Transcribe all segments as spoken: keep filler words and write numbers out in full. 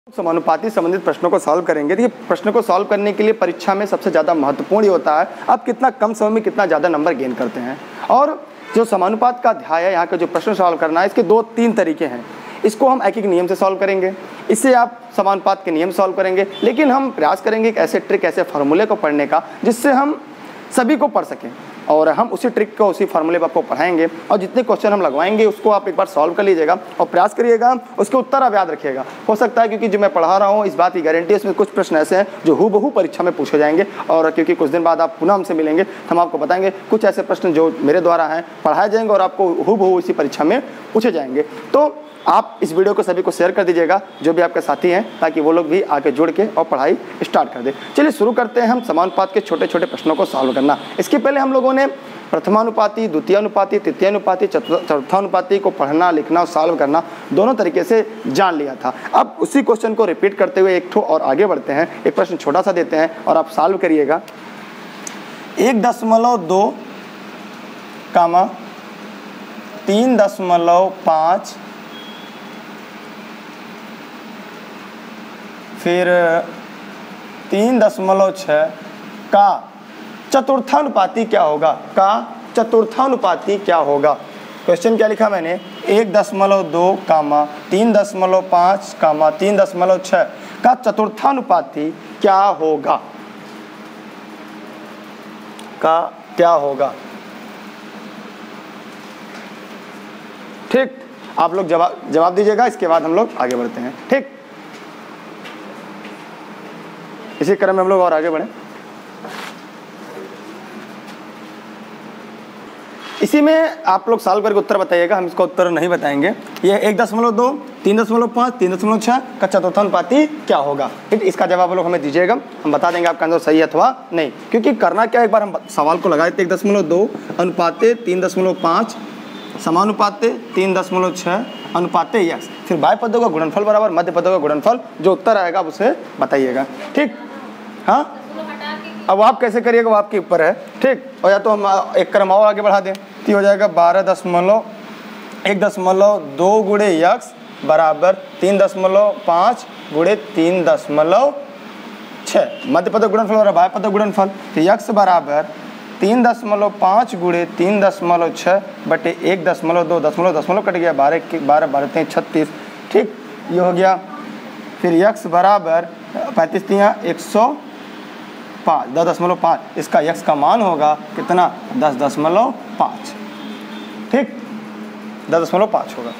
समानुपाती संबंधित प्रश्नों को सॉल्व करेंगे। तो ये प्रश्न को सॉल्व करने के लिए परीक्षा में सबसे ज़्यादा महत्वपूर्ण ये होता है आप कितना कम समय में कितना ज़्यादा नंबर गेन करते हैं। और जो समानुपात का अध्याय है, यहाँ का जो प्रश्न सॉल्व करना है, इसके दो तीन तरीके हैं। इसको हम एक एक नियम से सॉल्व करेंगे, इससे आप समानुपात के नियम सॉल्व करेंगे, लेकिन हम प्रयास करेंगे एक ऐसे ट्रिक, ऐसे फार्मूले को पढ़ने का जिससे हम सभी को पढ़ सकें, और हम उसी ट्रिक को, उसी फार्मूले पर आपको पढ़ाएंगे। और जितने क्वेश्चन हम लगवाएंगे उसको आप एक बार सॉल्व कर लीजिएगा और प्रयास करिएगा, उसके उत्तर आप याद रखिएगा। हो सकता है क्योंकि जो मैं पढ़ा रहा हूँ इस बात की गारंटी है, इसमें कुछ प्रश्न ऐसे हैं जो हूबहू परीक्षा में पूछे जाएंगे, और क्योंकि कुछ दिन बाद आप पुनः हमसे मिलेंगे तो हम आपको बताएंगे कुछ ऐसे प्रश्न जो मेरे द्वारा हैं पढ़ाए जाएंगे और आपको हूबहू इसी परीक्षा में पूछे जाएंगे। तो आप इस वीडियो को सभी को शेयर कर दीजिएगा, जो भी आपके साथी हैं, ताकि वो लोग भी आगे जुड़ के और पढ़ाई स्टार्ट कर दें। चलिए शुरू करते हैं हम समानुपात के छोटे छोटे प्रश्नों को सॉल्व करना। इसके पहले हम लोगों ने प्रथमानुपाती, द्वितीयानुपाती, तृतीयानुपाती, चतुर्थानुपाती को पढ़ना, लिखना और सॉल्व करना दोनों तरीके से जान लिया था। अब उसी क्वेश्चन को रिपीट करते हुए एक ठो और आगे बढ़ते हैं। एक प्रश्न छोटा सा देते हैं और आप सॉल्व करिएगा। एक दशमलव दो कामा तीन दशमलव पाँच फिर तीन दशमलव छः का चतुर्थानुपाती क्या होगा? का चतुर्थानुपाती क्या होगा? क्वेश्चन क्या लिखा मैंने? एक दशमलव दो कामा तीन दशमलव पाँच कामा तीन दशमलव छः का चतुर्थानुपाती क्या होगा? का क्या होगा? ठीक, आप लोग जवाब जवाब दीजिएगा, इसके बाद हम लोग आगे बढ़ते हैं। ठीक, इसी क्रम में हम लोग और आगे बढ़ें। इसी में आप लोग सॉल्व करके उत्तर बताइएगा, हम इसका उत्तर नहीं बताएंगे। ये एक दशमलव दो, तीन दशमलव पाँच, तीन दशमलव छः का चतुर्थानुपाती क्या होगा? ठीक, इसका जवाब लोग हमें दीजिएगा, हम बता देंगे आपका आंसर सही है अथवा नहीं। क्योंकि करना क्या, एक बार हम सवाल को लगाए थे, एक दशमलव दो अनुपाते तीन दशमलव पाँच समानुपाते तीन दशमलव छः अनुपाते यक्स, फिर बाय पदों का गुणनफल बराबर मध्य पदों का गुणनफल, जो उत्तर आएगा आप उसे बताइएगा। ठीक, हाँ, अब आप कैसे करिएगा वो आपके ऊपर है। ठीक, और या तो हम एक क्रम और आगे बढ़ा दें तो हो जाएगा बारह दशमलव एक दशमलव दो गुणे यक्स बराबर तीन दशमलव पाँच गुणे तीन दशमलव छः, मध्य पद गुणनफल और बाह्य पद गुणनफल, तो यक्स बराबर तीन दशमलव पाँच गुणे तीन दशमलव छः बटे एक दशमलव दो, दशमलव दशमलव कट गया, बारह के बारह बारह तीन छत्तीस। ठीक, ये हो गया। फिर यक्स बराबर पैंतीस तियाँ एक सौ पाँच, दस दशमलव पाँच, इसका यक्स का मान होगा कितना? दस दशमलव पाँच। ठीक, दस दशमलव पाँच होगा।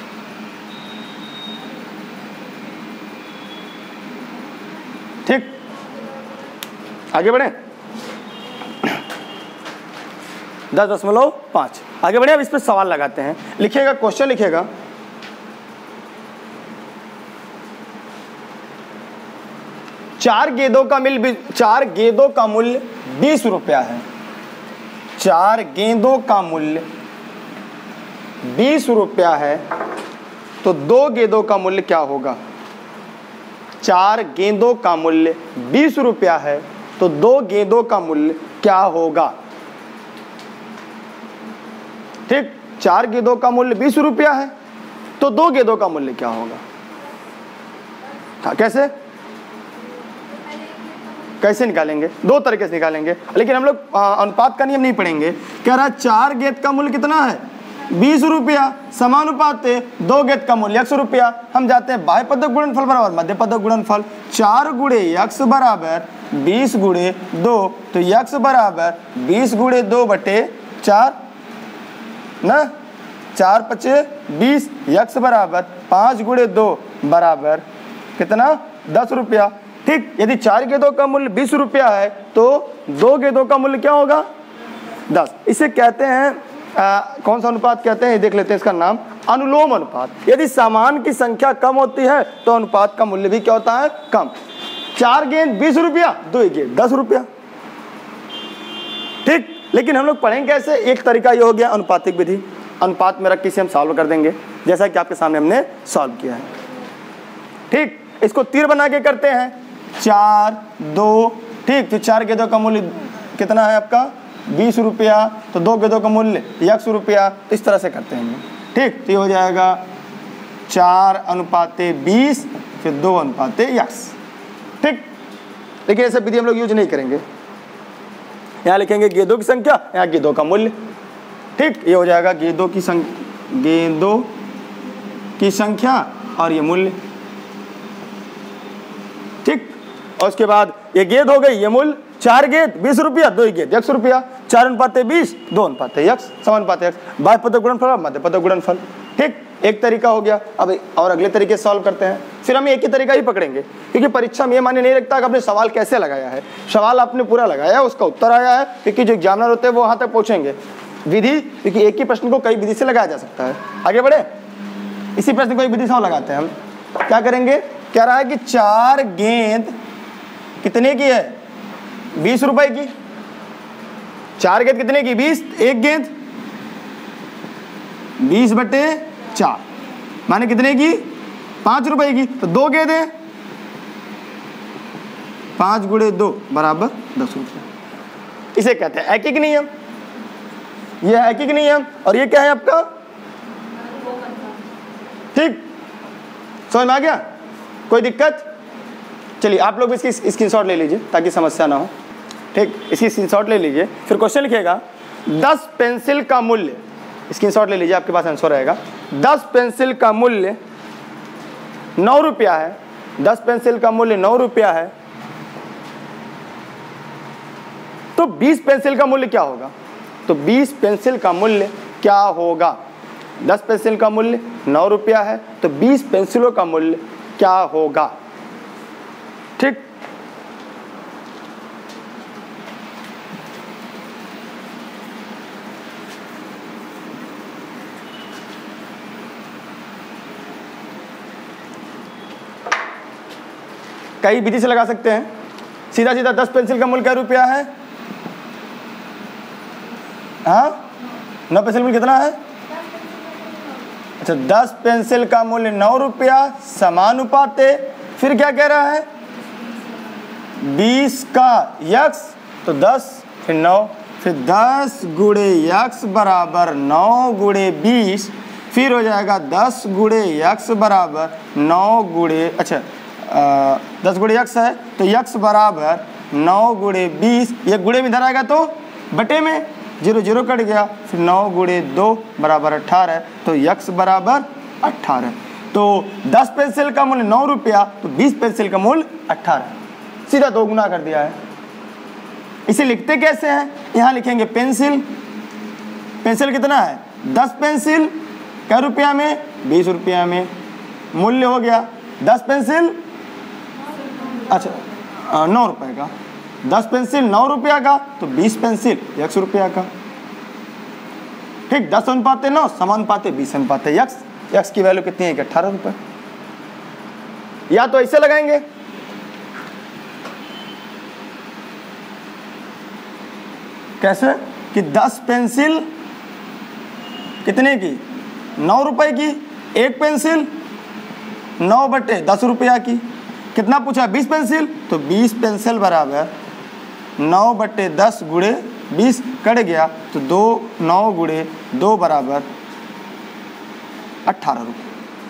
ठीक, आगे बढ़े, दस दशमलव पाँच आगे बढ़े। अब इस पर सवाल लगाते हैं, लिखिएगा, क्वेश्चन लिखिएगा। चार गेंदों का मूल्य चार गेंदों का मूल्य बीस रुपया है। चार गेंदों का मूल्य बीस रुपया है, तो दो गेंदों का मूल्य क्या होगा? चार गेंदों का मूल्य बीस रुपया है, तो दो गेंदों का मूल्य क्या होगा? ठीक, चार गेंदों का मूल्य बीस रुपया है, तो दो गेंदों का मूल्य क्या होगा? हाँ, कैसे कैसे निकालेंगे? दो तरीके से निकालेंगे, लेकिन हम लोग अनुपात का नियम नहीं पढ़ेंगे। कह रहा है चार गेंद का मूल्य कितना है? बीस रुपया, समानुपात दो गेंद का मूल्य यक्स रुपया। हम जाते हैं बाह्य पदक गुणनफल बराबर मध्य पदक गुणनफल, चार गुणे यक्स बराबर बीस गुणे दो, तो यक्स बराबर बीस गुणे दो बटे चार ना, चार पचे बीस, यक्स बराबर पाँच गुणे दो बराबर कितना? दस रुपया। ठीक, यदि चार गेंदों का मूल्य बीस रुपया है तो दो गेंदों का मूल्य क्या होगा? दस। इसे कहते हैं आ, कौन सा अनुपात कहते हैं? देख लेते हैं इसका नाम, अनुलोम अनुपात। यदि समान की संख्या कम होती है तो अनुपात का मूल्य भी क्या होता है? कम। चार गेंद बीस रुपया, दो गेंद दस रुपया। ठीक, लेकिन हम लोग पढ़ेंगे कैसे? एक तरीका ये हो गया अनुपातिक विधि, अनुपात में रख के इसे हम सॉल्व कर देंगे, जैसा कि आपके सामने हमने सॉल्व किया है। ठीक, इसको तीर बना के करते हैं, चार दो। ठीक, तो चार गेंदों का मूल्य कितना है आपका? बीस रुपया, तो दो गेंदों का मूल्य यक्स रुपया। तो इस तरह से करते हैं हम। ठीक, तो ये हो जाएगा चार अनुपाते बीस फिर दो अनुपात यक्स। ठीक, लेकिन ऐसे विधि हम लोग यूज नहीं करेंगे। यहाँ लिखेंगे गेंदों की संख्या, यहाँ गेंदों का मूल्य। ठीक, ये हो जाएगा गेंदों की संख्या, गेंदों की संख्या और ये मूल्य। ठीक, और उसके बाद ये गेंद हो गई, ये मूल्य, चार गेंद बीस रुपया, दो ही गेंद एक रुपया, चार अनुपात बीस, दो अनुपात यक्स, समानुपात यक्स, बाह्य पद गुणनफल, मध्य पद गुणनफल। ठीक, एक तरीका हो गया। अब और अगले तरीके सॉल्व करते हैं। फिर हम एक ही तरीका ही पकड़ेंगे, क्योंकि परीक्षा में ये माने नहीं रखता कि आपने सवाल कैसे लगाया है। सवाल आपने पूरा लगाया है, उसका उत्तर आया है, क्योंकि जो एग्जामिनर होते हैं वो वहां तक पहुंचेंगे। विधि, क्योंकि एक ही प्रश्न को कई विधि से लगाया जा सकता है। आगे बढ़े, इसी प्रश्न को एक विधि से और लगाते हैं हम। क्या करेंगे, कह रहा है कि चार गेंद कितने की है, बीस रुपए की। चार गेंद कितने की, बीस। एक गेंद बीस बटे चार माने कितने की, पांच रुपए की। तो दो गेंद है, पांच गुणे दो बराबर दस रुपये। इसे कहते हैं ऐकिक नियम। यह ऐकिक नियम, और ये क्या है आपका, ठीक, समझ में आ गया, कोई दिक्कत। चलिए आप लोग इसकी स्क्रीनशॉट ले लीजिए ताकि समस्या ना हो। ठीक, इसकी स्क्रीनशॉट ले लीजिए। फिर क्वेश्चन लिखिएगा, दस पेंसिल का मूल्य, स्क्रीनशॉट ले लीजिए, आपके पास आंसर रहेगा। दस पेंसिल का मूल्य नौ रुपया है। दस पेंसिल का मूल्य नौ रुपया है, तो बीस पेंसिल का मूल्य क्या होगा। तो बीस पेंसिल का मूल्य क्या होगा, दस पेंसिल का मूल्य नौ रुपया है, तो बीस पेंसिलों का मूल्य क्या होगा। ठीक, कई विधि से लगा सकते हैं। सीधा सीधा दस पेंसिल का मूल्य क्या रुपया है, हाँ, नौ पेंसिल मूल्य कितना है, अच्छा, दस पेंसिल का मूल्य नौ रुपया समानुपात, फिर क्या कह रहा है, बीस का यक्स, तो दस फिर नौ, फिर दस गुणे यक्स बराबर नौ गुणे बीस, फिर हो जाएगा दस गुणे यक्स बराबर नौ गुणे, अच्छा आ, दस गुणे यक्स है तो यक्स बराबर नौ गुणे बीस, ये गुणे में इधर आएगा तो बटे में, जीरो जीरो कट गया, फिर नौ गुणे दो बराबर अट्ठारह, तो यक्स बराबर अट्ठारह। तो दस पेंसिल का मूल्य नौ रुपया, तो बीस पेंसिल का मूल्य अट्ठारह, सीधा दो गुना कर दिया है। इसे लिखते कैसे हैं, यहाँ लिखेंगे पेंसिल, पेंसिल कितना है, दस पेंसिल क्या रुपया में, बीस रुपया में, मूल्य हो गया दस पेंसिल, अच्छा नौ रुपए का, दस पेंसिल नौ रुपया का, तो बीस पेंसिल यक्स रुपया का। ठीक, दस अनुपात नौ समानुपात बीस अनुपात यक्स, यक्स की वैल्यू कितनी है, अट्ठारह रुपए। या तो ऐसे लगाएंगे, कैसे कि दस पेंसिल कितने की, नौ रुपए की, एक पेंसिल नौ बटे दस रुपया की, कितना पूछा, बीस पेंसिल, तो बीस पेंसिल बराबर नौ बटे दस गुणे बीस कट गया, तो दो नौ गुणे दो बराबर अट्ठारह रुपये।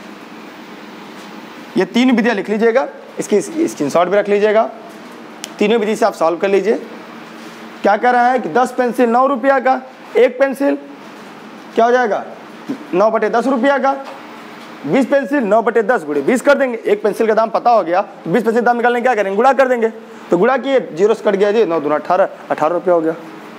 ये तीन विधियाँ लिख लीजिएगा, इसकी स्क्रीनशॉट भी रख लीजिएगा। तीनों विधि से आप सॉल्व कर लीजिए। क्या कह रहा है कि दस पेंसिल नौ रुपया का, एक पेंसिल क्या हो जाएगा, नौ बटे दस रुपया का, बीस पेंसिल नौ बटे दस गुणे बीस कर देंगे, एक पेंसिल का दाम पता हो गया, तो बीस पेंसिल दाम निकालने क्या करेंगे, गुणा कर देंगे, तो गुणा किए, जीरो से कट गया जी, नौ दूना अठारह, अठारह रुपया हो गया।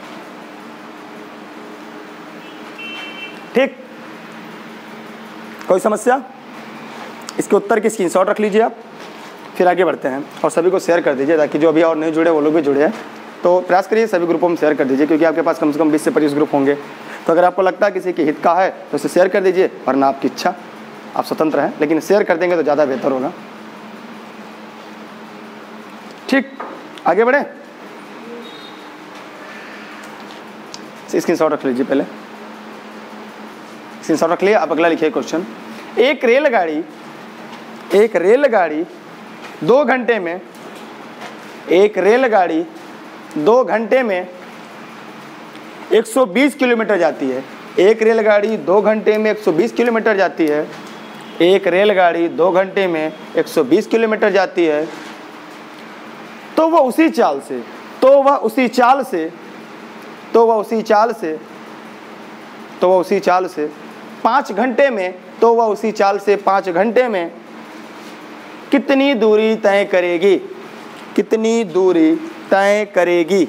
ठीक, कोई समस्या, इसके उत्तर की स्क्रीनशॉट रख लीजिए आप, फिर आगे बढ़ते हैं और सभी को शेयर कर दीजिए ताकि जो अभी और नहीं जुड़े वो लोग भी जुड़े हैं। तो प्रयास करिए सभी ग्रुपों में शेयर कर दीजिए, क्योंकि आपके पास कम से कम बीस से पच्चीस ग्रुप होंगे। तो अगर आपको लगता है किसी के हित का है तो उसे शेयर कर दीजिए, वरना आपकी इच्छा, आप स्वतंत्र हैं, लेकिन शेयर कर देंगे तो ज़्यादा बेहतर होगा। ठीक, आगे बढ़े, स्क्रीनशॉट रख लीजिए, पहले स्क्रीनशॉट रख लिया। अब अगला लिखिए क्वेश्चन, एक रेलगाड़ी एक रेलगाड़ी दो घंटे में एक रेलगाड़ी दो घंटे में एक सौ बीस किलोमीटर जाती है। एक रेलगाड़ी दो घंटे में एक सौ बीस किलोमीटर जाती है। एक रेलगाड़ी दो घंटे में एक सौ बीस किलोमीटर जाती है, तो वह उसी चाल से तो वह उसी चाल से तो वह उसी चाल से तो वह उसी चाल से पाँच घंटे में तो वह उसी चाल से पाँच घंटे में कितनी दूरी तय करेगी? कितनी दूरी तय करेगी?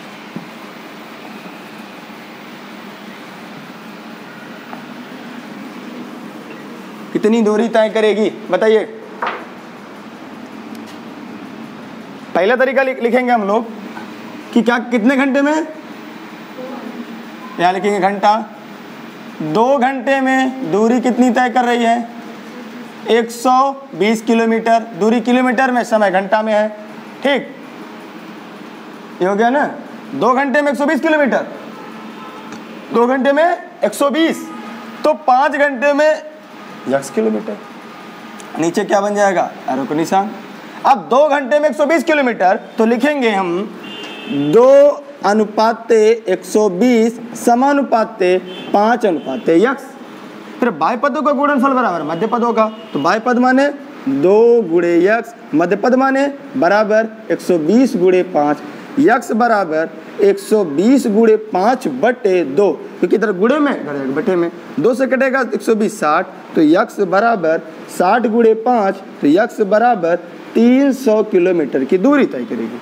कितनी दूरी तय करेगी बताइए। पहला तरीका लिखेंगे हम लोग कि क्या कितने घंटे में, यहाँ लिखेंगे घंटा। दो घंटे में दूरी कितनी तय कर रही है? एक सौ बीस किलोमीटर। दूरी किलोमीटर में, समय घंटा में है। ठीक, ये हो गया ना। दो घंटे में एक सौ बीस किलोमीटर, दो घंटे में एक सौ बीस, तो पाँच घंटे में यक्स किलोमीटर। नीचे क्या बन जाएगा? एरो का निशान। अब दो घंटे में एक सौ बीस किलोमीटर, तो लिखेंगे हम दो अनुपाते एक सौ बीस समानुपाते पाँच अनुपाते यक्स। फिर बाय पदों का गुणनफल बराबर मध्य पदों का, तो बाय पद माने दो गुणे यक्स, मध्य पद माने बराबर एक सौ बीस गुणे पाँच, यक्स बराबर एक सौ बीस गुणे पाँच बटे दो, क्योंकि इधर गुणे में इधर बटे में, दो से कटेगा एक सौ बीस साठ, तो यक्स बराबर साठ गुणे पाँच, तो यक्स बराबर तीन सौ किलोमीटर की दूरी तय करेगी।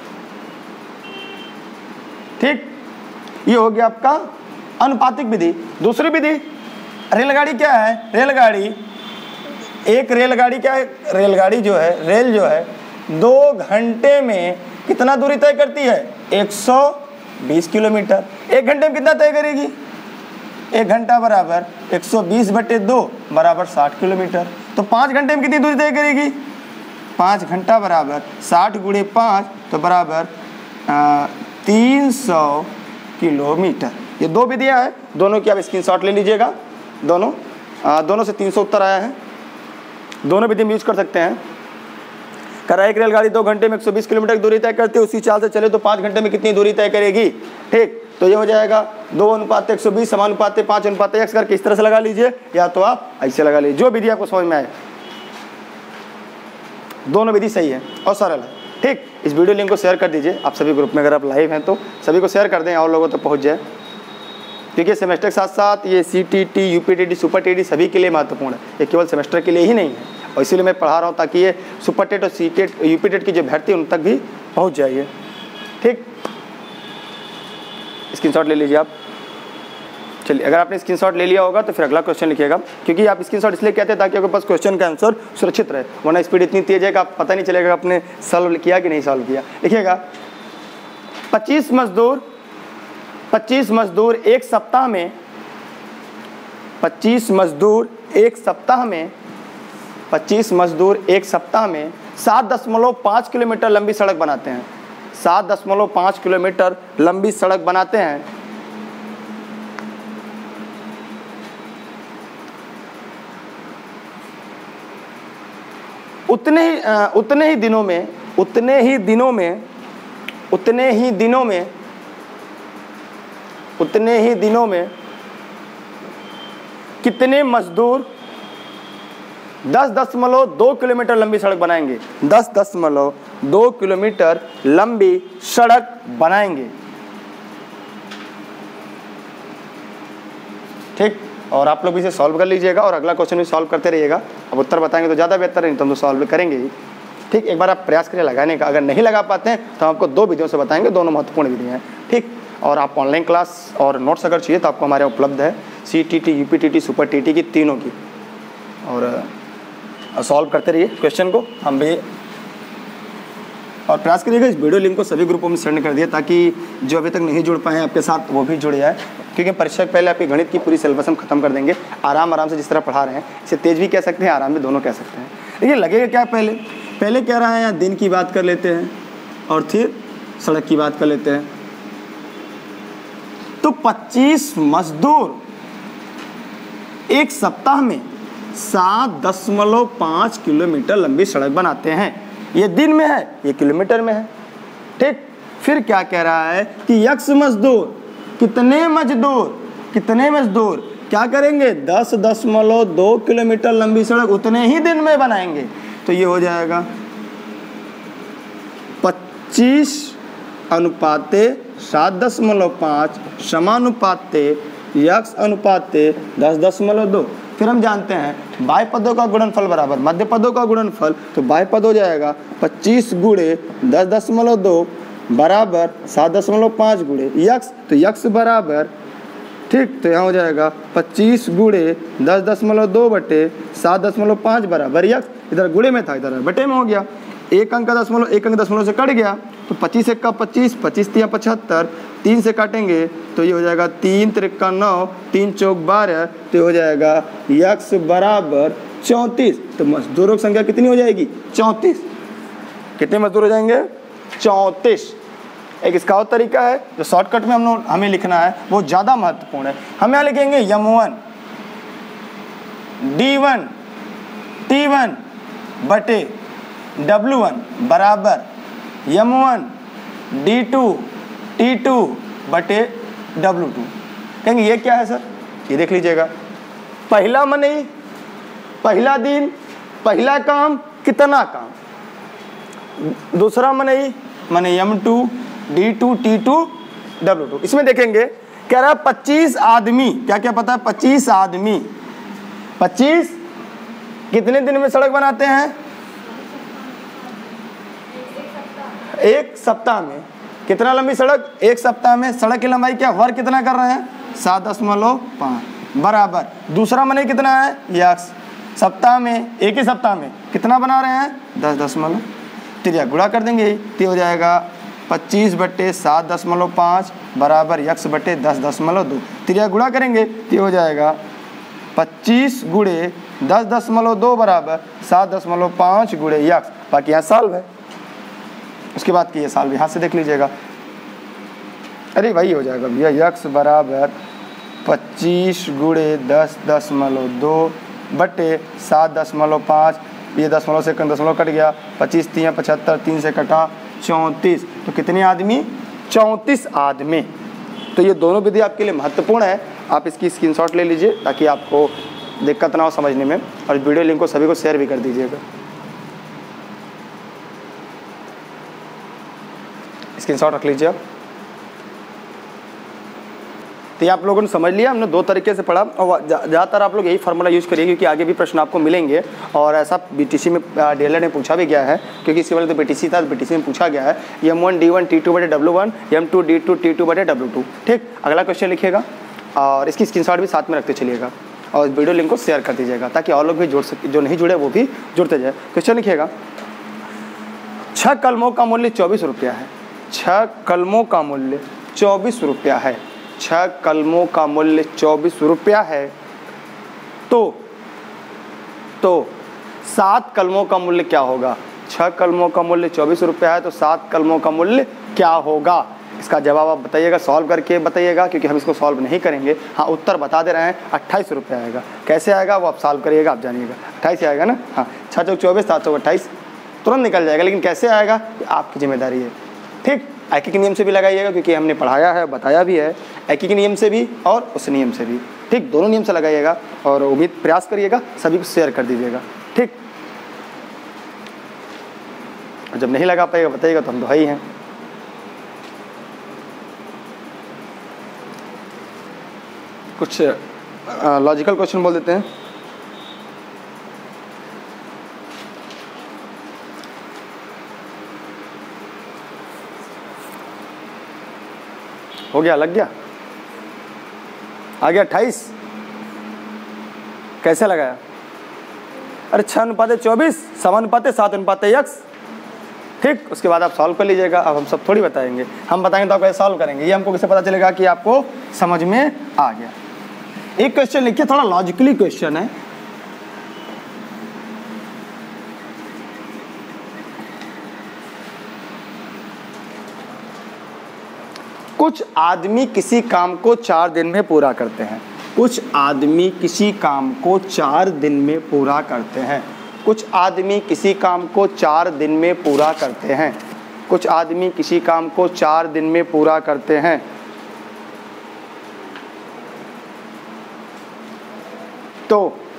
ठीक, ये हो गया आपका अनुपातिक विधि। दूसरी विधि रेलगाड़ी क्या है? रेलगाड़ी एक रेलगाड़ी क्या है? रेलगाड़ी जो है, रेल जो है, दो घंटे में कितना दूरी तय करती है? एक सौ बीस किलोमीटर। एक घंटे में कितना तय करेगी? एक घंटा बराबर एक सौ बीस बटे दो बराबर साठ किलोमीटर। तो पाँच घंटे में कितनी दूरी तय करेगी? पाँच घंटा बराबर साठ गुणे पाँच, तो बराबर तीन सौ किलोमीटर। ये दो विधियाँ हैं, दोनों की आप स्क्रीनशॉट ले लीजिएगा। दोनों आ, दोनों से तीन सौ उत्तर आया है, दोनों विधि में यूज कर सकते हैं। करा एक रेलगाड़ी दो घंटे में एक सौ बीस किलोमीटर की दूरी तय करती है, उसी चाल से चले तो पाँच घंटे में कितनी दूरी तय करेगी? ठीक, तो ये हो जाएगा दो अनुपात एक सौ बीस समानुपात पाँच अनुपात एक्स करके इस तरह से लगा लीजिए, या तो आप ऐसे लगा लीजिए, जो विधि आपको समझ में आए। दोनों विधि सही है और सरल है। ठीक, इस वीडियो लिंक को शेयर कर दीजिए आप सभी ग्रुप में, अगर आप लाइव हैं तो सभी को शेयर कर दें और लोगों तक तो पहुंच जाए, क्योंकि सेमेस्टर के साथ साथ ये C T T, U P T T, super T T सभी के लिए महत्वपूर्ण है। ये केवल सेमेस्टर के लिए ही नहीं है, और इसीलिए मैं पढ़ा रहा हूँ ताकि ये सुपर टेट और C TET, U P TET की जो भर्ती है उन तक भी पहुँच जाइए। ठीक, स्क्रीनशॉट ले लीजिए आप। चलिए, अगर आपने स्क्रीनशॉट ले लिया होगा तो फिर अगला क्वेश्चन लिखिएगा, क्योंकि आप स्क्रीनशॉट इसलिए कहते हैं ताकि आपके पास क्वेश्चन का आंसर सुरक्षित रहे, वरना स्पीड इतनी तेज है कि आप पता नहीं चलेगा आपने सॉल्व किया कि नहीं सॉल्व किया। लिखिएगा पच्चीस मजदूर पच्चीस मजदूर एक सप्ताह में पच्चीस मजदूर एक सप्ताह में पच्चीस मजदूर एक सप्ताह में सात दशमलव पाँच किलोमीटर लंबी सड़क बनाते हैं। सात दशमलव पाँच किलोमीटर लंबी सड़क बनाते हैं। उतने ही उतने ही दिनों में उतने ही दिनों में उतने ही दिनों में उतने ही दिनों में कितने मजदूर दस दशमलव दो किलोमीटर लंबी सड़क बनाएंगे? दस दशमलव दो किलोमीटर लंबी सड़क बनाएंगे। ठीक, और आप लोग इसे सॉल्व कर लीजिएगा और अगला क्वेश्चन भी सॉल्व करते रहिएगा। अब उत्तर बताएंगे तो ज़्यादा बेहतर है, नहीं तो हम तो सॉल्व करेंगे ही। ठीक, एक बार आप प्रयास करिए लगाने का। अगर नहीं लगा पाते हैं तो हम आपको दो विधियों से बताएंगे, दोनों महत्वपूर्ण विधियाँ हैं। ठीक, और आप ऑनलाइन क्लास और नोट्स अगर चाहिए तो आपको हमारे उपलब्ध है, C T T, U P T T, super T T की तीनों की, और सॉल्व करते रहिए क्वेश्चन को हम भी, और प्रयास करिएगा इस वीडियो लिंक को सभी ग्रुपों में सेंड कर दिए ताकि जो अभी तक नहीं जुड़ पाए हैं आपके साथ वो भी जुड़ जाए, क्योंकि परीक्षा के पहले आपकी गणित की पूरी सिलेबस हम खत्म कर देंगे आराम आराम से। जिस तरह पढ़ा रहे हैं इसे तेज भी कह सकते हैं, आराम भी दोनों कह सकते हैं। देखिए लगेगा क्या, पहले पहले कह रहा है यहाँ दिन की बात कर लेते हैं और फिर सड़क की बात कर लेते हैं। तो पच्चीस मजदूर एक सप्ताह में सात दशमलव पाँच किलोमीटर लंबी सड़क बनाते हैं। ये दिन में है, ये किलोमीटर में है। ठीक, फिर क्या कह रहा है कि यक्स मजदूर कितने मजदूर कितने मजदूर क्या करेंगे, दस दशमलव दो किलोमीटर लंबी सड़क उतने ही दिन में बनाएंगे। तो ये हो जाएगा पच्चीस अनुपाते सात दशमलव पाँच समानुपाते यक्स अनुपाते दस दशमलव दो। फिर हम जानते हैं बाह्य पदों का गुणनफल बराबर मध्य पदों का गुणनफल, तो बाह्य पद हो जाएगा पच्चीस गुणे दस दशमलव दो बराबर सात दशमलव पाँच गुणे यक्स, तो यक्स बराबर, ठीक, तो यहाँ हो जाएगा पच्चीस गुणे दस दशमलव दो बटे सात दशमलव पाँच बराबर यक्स, इधर गुणे में था इधर बटे में हो गया, एक अंक का दशमलव एक अंक दशमलव से कट गया, तो पच्चीस एक का पच्चीस, पच्चीस तिया पचहत्तर, तीन से काटेंगे तो ये हो जाएगा तीन त्रिक्का नौ, तीन चौक बारह, तो ये हो जाएगा यक्स बराबर चौंतीस। तो मजदूरों की संख्या कितनी हो जाएगी, चौंतीस। कितने मजदूर हो जाएंगे, चौंतीस। एक इसका और तरीका है जो शॉर्टकट में हम लोग हमें लिखना है वो ज़्यादा महत्वपूर्ण है। हम यहाँ लिखेंगे M one D one T one बटे डब्ल्यू वन बराबर M one D two T two बटे डब्ल्यू टू। कहेंगे ये क्या है सर, ये देख लीजिएगा, पहला मने पहला दिन पहला काम कितना काम, दूसरा मने मने M two D two T two W two. इसमें देखेंगे कह रहा है पच्चीस आदमी, क्या क्या पता है, पच्चीस आदमी पच्चीस कितने दिन में सड़क बनाते हैं, एक सप्ताह में। कितना लंबी सड़क, एक सप्ताह में। सड़क की लंबाई क्या, वर्ग कितना कर रहे हैं, सात दशमलव पाँच बराबर, दूसरा मने कितना है यक्स, सप्ताह में, एक ही सप्ताह में कितना बना रहे हैं, दस दशमलव, त्रिया गुणा कर देंगे यही, तो हो जाएगा पच्चीस बट्टे सात दशमलव पाँच बराबर यक्स बट्टे दस दशमलव दो। त्रिया गुणा करेंगे तो हो जाएगा पच्चीस गुणे दस दशमलव दो बराबर सात दशमलव पाँच गुणे यक्स। बाकी यहाँ साल्व है, उसके बाद की ये साल्व यहाँ से देख लीजिएगा, अरे वही हो जाएगा भैया, यक्स बराबर पच्चीस गुणे दस दशमलव दो बट्टे सात दशमलव पाँच, ये दशमलव से दशमलव कट गया, पच्चीस तीन पचहत्तर, तीन से कटा चौंतीस, तो कितने आदमी, चौंतीस आदमी। तो ये दोनों विधि आपके लिए महत्वपूर्ण है, आप इसकी स्क्रीनशॉट ले लीजिए ताकि आपको दिक्कत ना हो समझने में, और वीडियो लिंक को सभी को शेयर भी कर दीजिएगा। स्क्रीनशॉट रख लीजिए आप। तो ये आप लोगों ने समझ लिया, हमने दो तरीके से पढ़ा, और ज़्यादातर आप लोग यही फार्मूला यूज़ करिए क्योंकि आगे भी प्रश्न आपको मिलेंगे, और ऐसा बीटीसी में डीएलएड में पूछा भी गया है, क्योंकि इसके वाले तो बीटीसी था, बीटीसी में पूछा गया है M one D one T two बटे W one, M two D two T two बटे डब्ल्यू टू। ठीक, अगला क्वेश्चन लिखिएगा और इसकी स्क्रीनशॉट भी साथ में रखते चलिएगा, और वीडियो लिंक को शेयर कर दीजिएगा ताकि और लोग भी जुड़ सके, जो नहीं जुड़े वो भी जुड़ते जाए। क्वेश्चन लिखिएगा, छः कलमों का मूल्य चौबीस रुपया है, छः कलमों का मूल्य चौबीस रुपया है, छः कलमों का मूल्य चौबीस रुपया है, तो तो सात कलमों का मूल्य क्या होगा। छः कलमों का मूल्य चौबीस रुपया है तो सात कलमों का मूल्य क्या होगा। इसका जवाब आप बताइएगा, सॉल्व करके बताइएगा, क्योंकि हम इसको सॉल्व नहीं करेंगे। हाँ, उत्तर बता दे रहे हैं, अट्ठाईस रुपये आएगा। कैसे आएगा वो आप सॉल्व करिएगा, आप जानिएगा। अट्ठाईस आएगा ना, हाँ, छः चौक चौबीस, सात चौक अट्ठाईस, तुरंत निकल जाएगा, लेकिन कैसे आएगा आपकी जिम्मेदारी है। ठीक, एकी के नियम से भी लगाइएगा क्योंकि हमने पढ़ाया है, बताया भी है, एकी के नियम से भी और उस नियम से भी। ठीक, दोनों नियम से लगाइएगा, और उम्मीद प्रयास करिएगा, सभी को शेयर कर दीजिएगा। ठीक, जब नहीं लगा पाएगा बताइएगा तो हम तो ही हैं। कुछ लॉजिकल क्वेश्चन बोल देते हैं। हो गया, लग गया, आ गया अट्ठाईस। कैसे लगाया, अरे छः अनुपाते चौबीस समानुपाते सात अनुपाते यक्स। ठीक, उसके बाद आप सॉल्व कर लीजिएगा। अब हम सब थोड़ी बताएंगे, हम बताएंगे तो आप कैसे सॉल्व करेंगे, ये हमको कैसे पता चलेगा कि आपको समझ में आ गया। एक क्वेश्चन लिखिए, थोड़ा लॉजिकली क्वेश्चन है। कुछ आदमी किसी काम को चार दिन में पूरा करते हैं। कुछ आदमी किसी काम को चार दिन में पूरा करते हैं। कुछ आदमी किसी काम को चार दिन में पूरा करते हैं। कुछ आदमी किसी काम को चार दिन में पूरा करते हैं। तो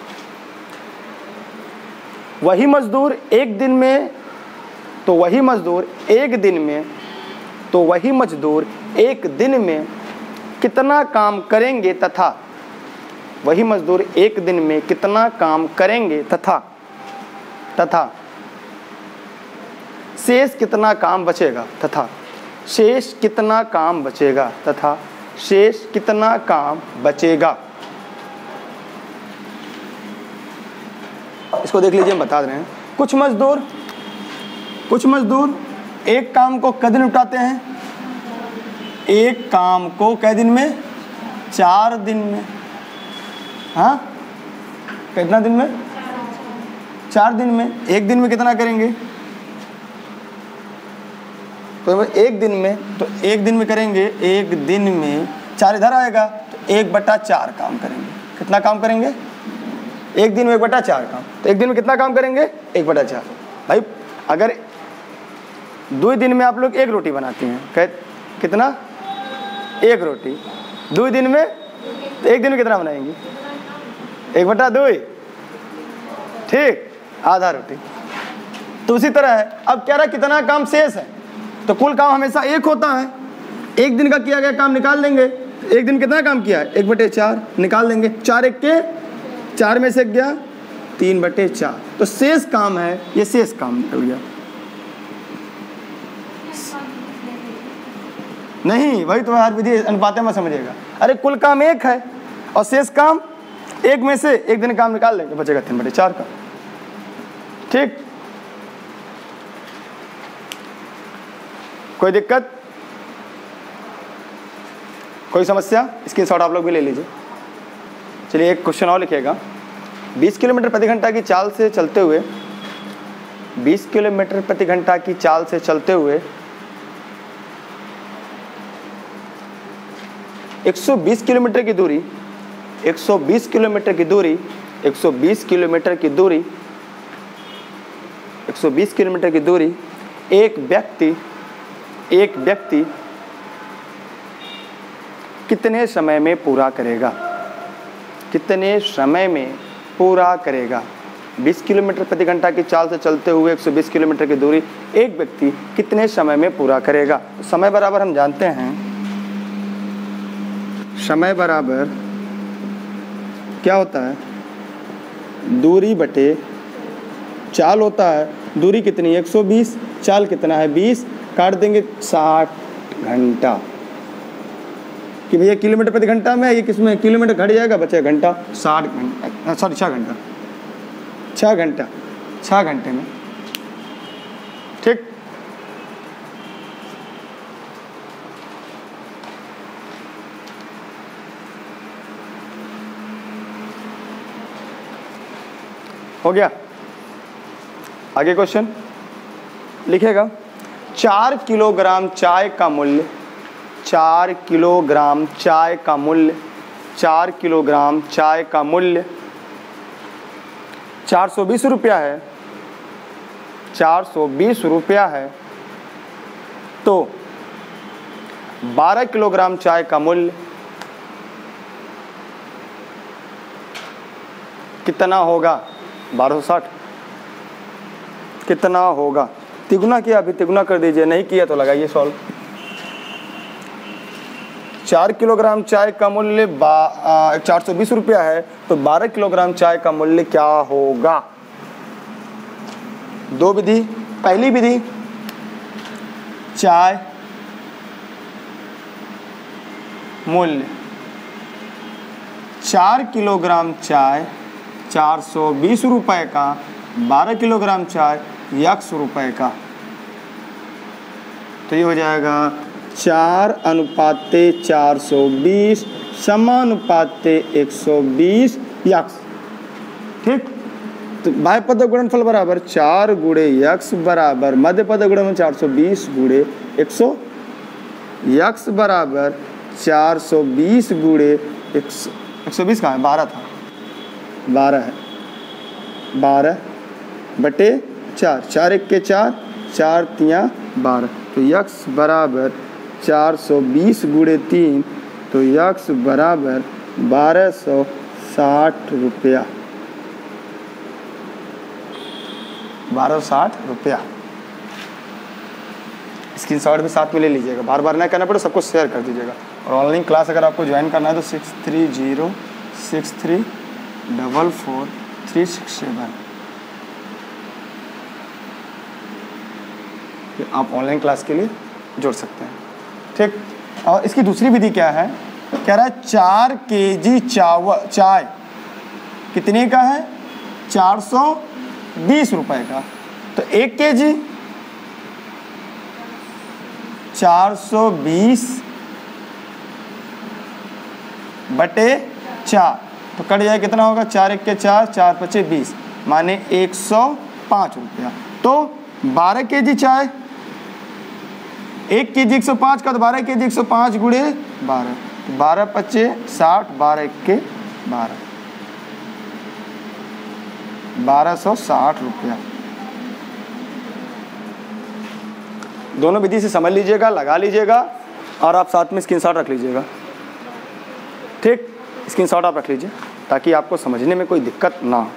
वही मजदूर एक दिन में तो वही मजदूर एक दिन में तो वही मजदूर एक दिन में कितना काम करेंगे तथा वही मजदूर एक दिन में कितना काम करेंगे तथा तथा शेष कितना काम बचेगा तथा शेष कितना काम बचेगा तथा शेष कितना काम बचेगा। इसको देख लीजिए, हम बता रहे हैं। कुछ मजदूर कुछ मजदूर एक काम को कै दिन निपटाते हैं? एक काम को कै दिन में? चार दिन में। हाँ, कितना दिन में? चार दिन में। एक दिन में कितना करेंगे? तो एक दिन में तो एक दिन में करेंगे, एक दिन में चार इधर आएगा तो एक बटा चार काम करेंगे। कितना काम करेंगे? एक दिन में एक बटा चार काम। तो एक दिन में कितना काम करेंगे? एक बटा चार। भाई अगर दो दिन में आप लोग एक रोटी बनाती हैं, कह कितना? एक रोटी। दो दिन में तो एक दिन में कितना बनाएंगी? एक बटा दो। ठीक, आधा रोटी। तो उसी तरह है। अब कह रहा कितना काम शेष है, तो कुल काम हमेशा एक होता है। एक दिन का किया गया काम निकाल देंगे। एक दिन कितना काम किया है? एक बटे चार निकाल देंगे। चार एक के चार में से गया तीन बटे चार, तो शेष काम है, ये शेष काम निकल गया। नहीं, वही तो हर विधि अनुपात में समझिएगा। अरे कुल काम एक है और शेष काम एक में से एक दिन काम निकाल लेंगे, बचेगा तीन बटे चार का। ठीक, कोई दिक्कत, कोई समस्या? इसकी शॉर्ट आप लोग भी ले लीजिए। चलिए एक क्वेश्चन और लिखिएगा। बीस किलोमीटर प्रति घंटा की चाल से चलते हुए बीस किलोमीटर प्रति घंटा की चाल से चलते हुए एक सौ बीस किलोमीटर की दूरी एक सौ बीस किलोमीटर की दूरी एक सौ बीस किलोमीटर की दूरी एक सौ बीस किलोमीटर की दूरी एक व्यक्ति एक व्यक्ति कितने समय में पूरा करेगा? कितने समय में पूरा करेगा? बीस किलोमीटर प्रति घंटा की चाल से चलते हुए एक सौ बीस किलोमीटर की दूरी एक व्यक्ति कितने समय में पूरा करेगा? समय बराबर हम जानते हैं, समय बराबर क्या होता है? दूरी बटे चाल होता है। दूरी कितनी? एक सौ बीस, चाल कितना है? बीस, काट देंगे साठ घंटा। कि भैया किलोमीटर प्रति घंटा में, ये किसमें किलोमीटर घट जाएगा, बचेगा घंटा। साठ घंटा सॉरी छः घंटा छः घंटा छः घंटे में। ठीक, हो गया। आगे क्वेश्चन लिखेगा। चार किलोग्राम चाय का मूल्य चार किलोग्राम चाय का मूल्य चार किलोग्राम चाय का मूल्य चार सौ बीस रुपया है चार सौ बीस रुपया है तो बारह किलोग्राम चाय का मूल्य कितना होगा? बारह सौ साठ। कितना होगा? तिगुना किया, अभी तिगुना कर दीजिए, नहीं किया तो लगाइए सॉल्व। चार किलोग्राम चाय का मूल्य चार सौ बीस रुपया है तो बारह किलोग्राम चाय का मूल्य क्या होगा? दो विधि। पहली विधि, चाय मूल्य चार किलोग्राम चाय चार सौ बीस रुपये का, बारह किलोग्राम चाय एक सौ रुपये का, तो ये हो जाएगा चार अनुपाते चार सौ बीस समानुपाते एक सौ बीस यक्स। ठीक, तो बाह्य पद गुणनफल बराबर चार गुणे यक्स बराबर मध्य पद गुणनफल चार सौ बीस गुणे एक सौ यक्स बराबर चार सौ बीस गुणे एक सौ एक सौ बीस कहाँ है? बारह था, बारह है, बारह बटे चार, चार एक के चार, चार तिया बारह, तो यक्स बराबर चार सौ बीस गुणे तीन, तो यक्स बराबर बारह सौ साठ रुपया, बारह सौ साठ रुपया। स्क्रीनशॉट भी साथ में ले लीजिएगा, बार बार ना करना पड़े, सबको शेयर कर दीजिएगा। और ऑनलाइन क्लास अगर आपको ज्वाइन करना है तो six three zero six three double four three six seven, आप ऑनलाइन क्लास के लिए जोड़ सकते हैं। ठीक, और इसकी दूसरी विधि क्या है, कह रहा है चार के जी चावल चाय कितने का है, चार सौ बीस रुपये का। तो एक के जी चार सौ बीस बटे चार, तो कट जाए कितना होगा, चार एक के चार, चार पचे बीस, माने एक सौ पाँच रुपया। तो बारह के जी चाय, एक के जी एक सौ पाँच का, तो बारह के जी एक सौ पाँच गुड़े बारह, तो बारह पच्चे साठ, बारह एक के बारह, बारह सौ साठ रुपया। दोनों विधि से समझ लीजिएगा, लगा लीजिएगा, और आप साथ में स्क्रीनशॉट रख लीजिएगा। ठीक, स्क्रीनशॉट आप रख लीजिए ताकि आपको समझने में कोई दिक्कत ना हो।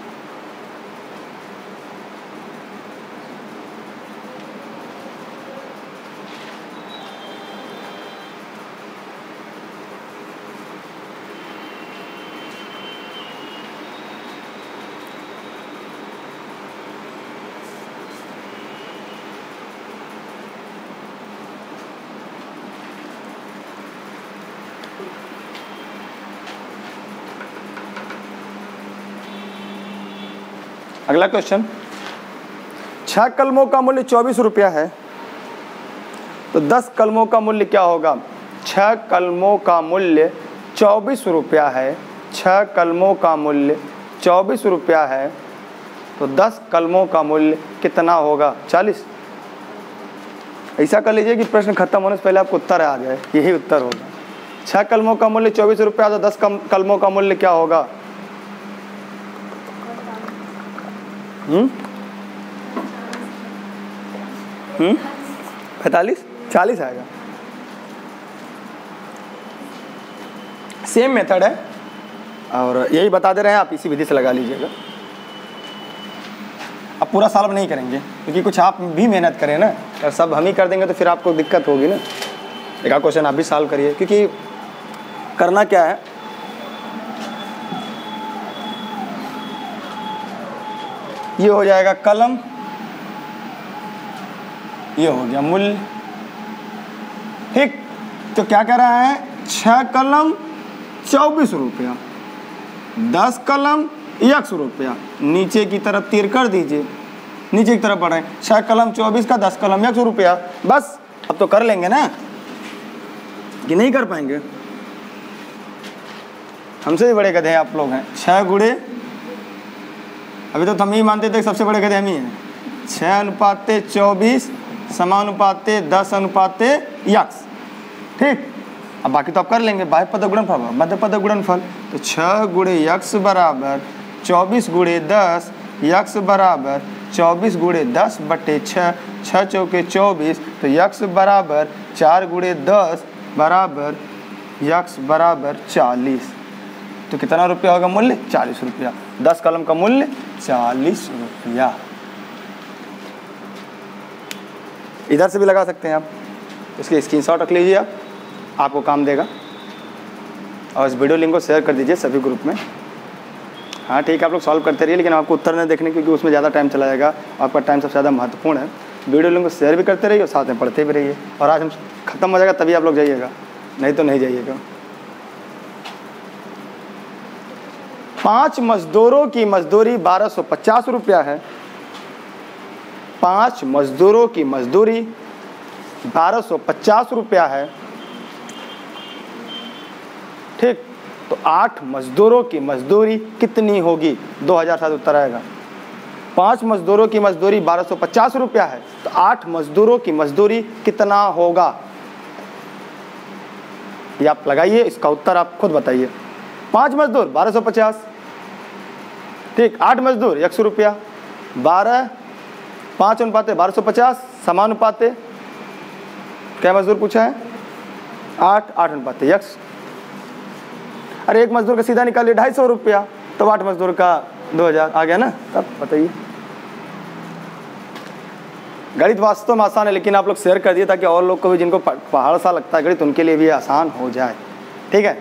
अगला क्वेश्चन, छह कलमों का मूल्य चौबीस रुपया है, तो दस कलमों का मूल्य क्या होगा। छह कलमों का मूल्य चौबीस रुपया है, छह कलमों का मूल्य चौबीस रुपया है, तो दस कलमों का मूल्य कितना होगा, चालीस। ऐसा कर लीजिए कि प्रश्न खत्म होने से पहले आपको उत्तर आ जाए, यही उत्तर होगा। छह कलमों का मूल्य चौबीस रुपया, तो दस कलमों का मूल्य क्या होगा, हम्म हम्म पैंतालीस, चालीस आएगा। सेम मेथड है और यही बता दे रहे हैं, आप इसी विधि से लगा लीजिएगा। अब पूरा सॉल्व नहीं करेंगे क्योंकि कुछ आप भी मेहनत करें ना, और सब हम ही कर देंगे तो फिर आपको दिक्कत होगी ना। एक आध क्वेश्चन आप भी सॉल्व करिए, क्योंकि करना क्या है, ये हो जाएगा कलम, ये हो गया मूल्य। ठीक, तो क्या कह रहा है, छह कलम चौबीस रुपया, दस कलम एक सौ रुपया, नीचे की तरफ तीर कर दीजिए, नीचे की तरफ बढ़ाएं, छह कलम चौबीस का, दस कलम एक सौ रुपया। बस अब तो कर लेंगे ना, कि नहीं कर पाएंगे, हमसे भी बड़े गधे आप लोग हैं। छह गुड़े, अभी तो हम ही मानते थे सबसे बड़े गधे हम ही हैं। छः अनुपाते चौबीस समानुपाते दस अनुपाते यक्स। ठीक, अब बाकी तो आप कर लेंगे, बाह्य पद गुणनफल मध्य पद गुणनफल। तो छः गुड़े यक्स बराबर चौबीस गुड़े दस, यक्स बराबर चौबीस गुड़े दस बटे छः, छः चौके चौबीस, तो यक्स बराबर चार गुड़े दस बराबर यक्स बराबर चालीस। तो कितना रुपया होगा मूल्य, चालीस रुपया। दस कलम का मूल्य चालीस रुपया। इधर से भी लगा सकते हैं आप, इसके स्क्रीनशॉट रख लीजिए, आप आपको काम देगा। और इस वीडियो लिंक को शेयर कर दीजिए सभी ग्रुप में। हाँ ठीक है, आप लोग सॉल्व करते रहिए, लेकिन आपको उत्तर नहीं देखने क्योंकि उसमें ज़्यादा टाइम चला जाएगा, आपका टाइम सबसे ज़्यादा महत्वपूर्ण है। वीडियो लिंक को शेयर भी करते रहिए और साथ में पढ़ते भी रहिए। और आज हम खत्म हो जाएगा तभी आप लोग जाइएगा, नहीं तो नहीं जाइएगा। पाँच मजदूरों की मजदूरी बारह सौ पचास रुपया है। पाँच मजदूरों की मजदूरी बारह सौ पचास रुपया है। ठीक, तो आठ मजदूरों की मजदूरी कितनी होगी, दो हज़ार सात उत्तर आएगा। पाँच मजदूरों की मजदूरी बारह सौ पचास रुपया है, तो आठ मजदूरों की मजदूरी कितना होगा, ये आप लगाइए, इसका उत्तर आप खुद बताइए। पाँच मजदूर बारह सौ पचास, ठीक, आठ मजदूर एक सौ रुपया, बारह पाँच अनुपाते बारह सौ पचास समानुपाते क्या मजदूर पूछा है, आठ, आठ अनुपाते यक्स। अरे एक मजदूर का सीधा निकालिए ढाई सौ रुपया, तो आठ मजदूर का दो हज़ार आ गया ना। तब बताइए, गणित वास्तव में आसान है, लेकिन आप लोग शेयर कर दिए ताकि और लोग को भी जिनको पहाड़ सा लगता है गणित, उनके लिए भी आसान हो जाए। ठीक है,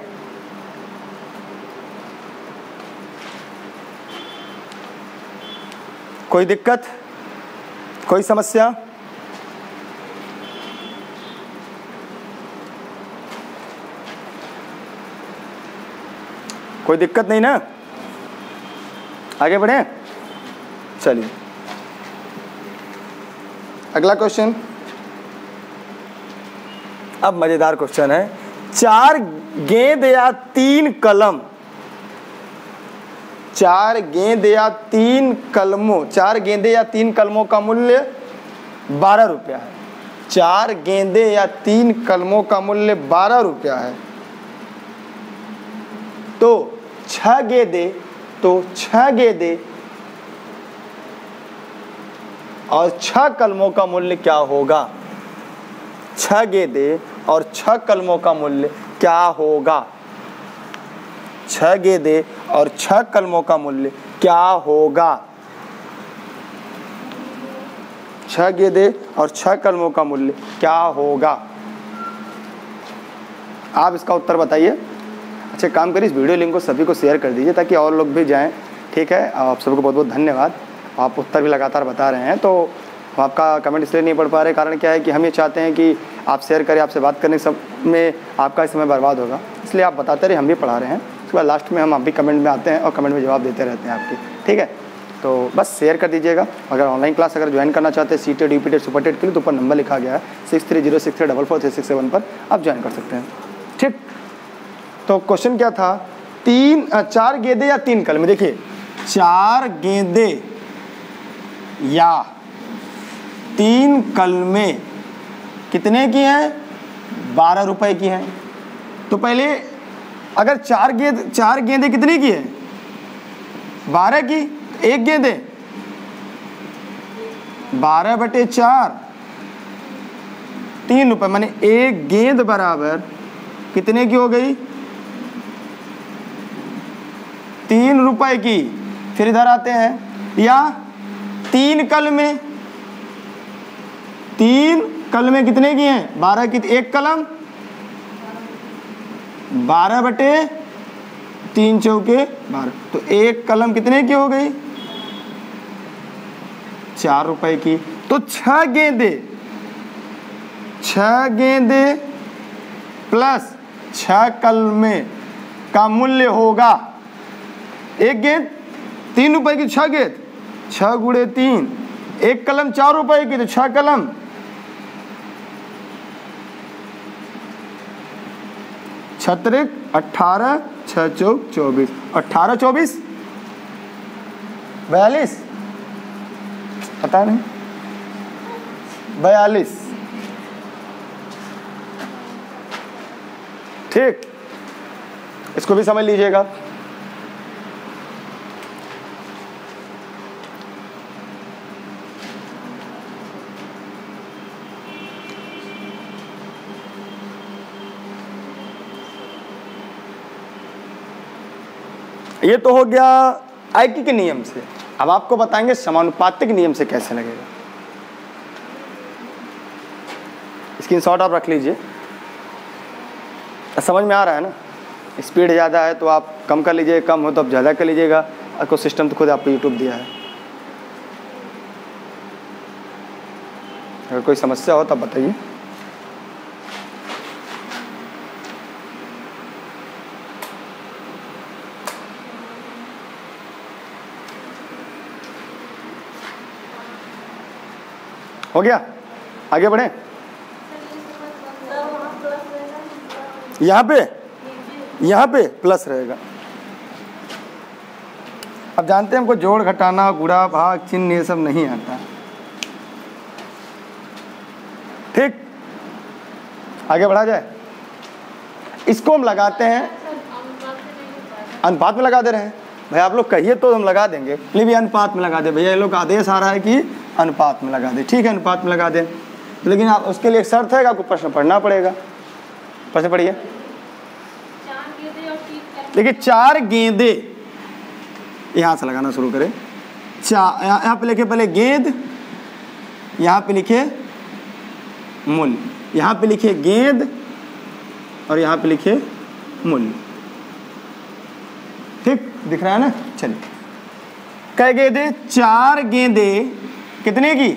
कोई दिक्कत, कोई समस्या? कोई दिक्कत नहीं ना, आगे बढ़े। चलिए अगला क्वेश्चन। अब मजेदार क्वेश्चन है, चार गेंद या तीन कलम, चार गेंद या तीन कलमों, चार गेंदे या तीन कलमों का मूल्य बारह रुपया है। चार गेंदे या तीन कलमों का मूल्य बारह रुपया है, तो छह गेंदे, तो छह गेंदे और छह कलमों का मूल्य क्या होगा? छह गेंदे और छह कलमों का मूल्य क्या होगा? छह गेंदे और छह कलमों का मूल्य क्या होगा? छह गेंदे और छह कलमों का मूल्य क्या होगा? आप इसका उत्तर बताइए। अच्छा काम करिए, इस वीडियो लिंक को सभी को शेयर कर दीजिए ताकि और लोग भी जाएं। ठीक है, आप सबको बहुत बहुत धन्यवाद। आप उत्तर भी लगातार बता रहे हैं, तो आपका कमेंट इसलिए नहीं पढ़ पा रहे, कारण क्या है कि हम ये चाहते हैं कि आप शेयर करें, आपसे बात करने सब में आपका समय बर्बाद होगा, इसलिए आप बताते रहे, हम भी पढ़ा रहे हैं। उसके बाद लास्ट में हम आप भी कमेंट में आते हैं और कमेंट में जवाब देते रहते हैं आपकी। ठीक है, तो बस शेयर कर दीजिएगा। अगर ऑनलाइन क्लास अगर ज्वाइन करना चाहते हैं C TET, UP TET, super TET के लिए, तो ऊपर नंबर लिखा गया है six three zero six three double four three six seven पर आप ज्वाइन कर सकते हैं। ठीक, तो क्वेश्चन क्या था? तीन चार गेंदे या तीन कलम। देखिए, चार गेंदे या तीन कलमें कितने की हैं? बारह रुपए की हैं। तो पहले अगर चार गेंद चार गेंदे कितने की है? बारह की। एक गेंदे बारह बटे चार, तीन रुपए, माने एक गेंद बराबर कितने की हो गई? तीन रुपए की। फिर इधर आते हैं, या तीन कलमें, तीन कलमें कितने की हैं? बारह की। एक कलम बारह बटे तीन चौके बारह, तो एक कलम कितने की हो गई? चार रुपए की। तो छह गेंदे, छह गेंदे प्लस छह कलमें का मूल्य होगा, एक गेंद तीन रुपए की, छह गेंद, छह गुड़े तीन, एक कलम चार रुपए की, तो छह कलम छत्रिक अट्ठारह, छह चौक चौबीस, अट्ठारह चौबीस बयालीस, पता नहीं, बयालीस। ठीक, इसको भी समझ लीजिएगा। ये तो हो गया आयकी के नियम से। अब आपको बताएंगे समानुपातिक नियम से कैसे लगेगा। स्क्रीनशॉट आप रख लीजिए। समझ में आ रहा है ना? स्पीड ज़्यादा है तो आप कम कर लीजिए, कम हो तो आप ज़्यादा कर लीजिएगा। आपको सिस्टम तो खुद आपको यूट्यूब दिया है। अगर कोई समस्या हो तब बताइए। हो गया, आगे बढ़े। यहाँ पे यहाँ पे प्लस रहेगा। अब जानते हैं हमको जोड़ घटाना, गुणा भाग चिन्ह ये सब नहीं आता। ठीक, आगे बढ़ा जाए। इसको हम लगाते हैं, अनुपात में लगा दे रहे हैं। भाई आप लोग कहिए तो हम लगा देंगे, लेकिन अनुपात में लगा दे। भैया ये लोग आदेश आ रहा है कि अनुपात में लगा दे। ठीक है, अनुपात में लगा दें, लेकिन आप उसके लिए एक शर्त है, आपको प्रश्न पढ़ना पढ़ेगा। प्रश्न पढ़िए। देखिए चार गेंदे, यहाँ से लगाना शुरू करें। चार, यहाँ पे लिखे पहले गेंद, यहाँ पे लिखे मूल्य, यहाँ पे लिखे गेंद और यहाँ पे लिखे मूल्य। ठीक दिख रहा है ना? चलिए, कै गेंदे? चार गेंदे कितने की?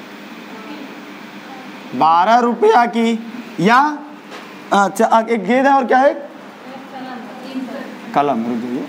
बारह रुपया की। या अच्छा एक गेंद है और क्या है? कलम। रुक जाइए,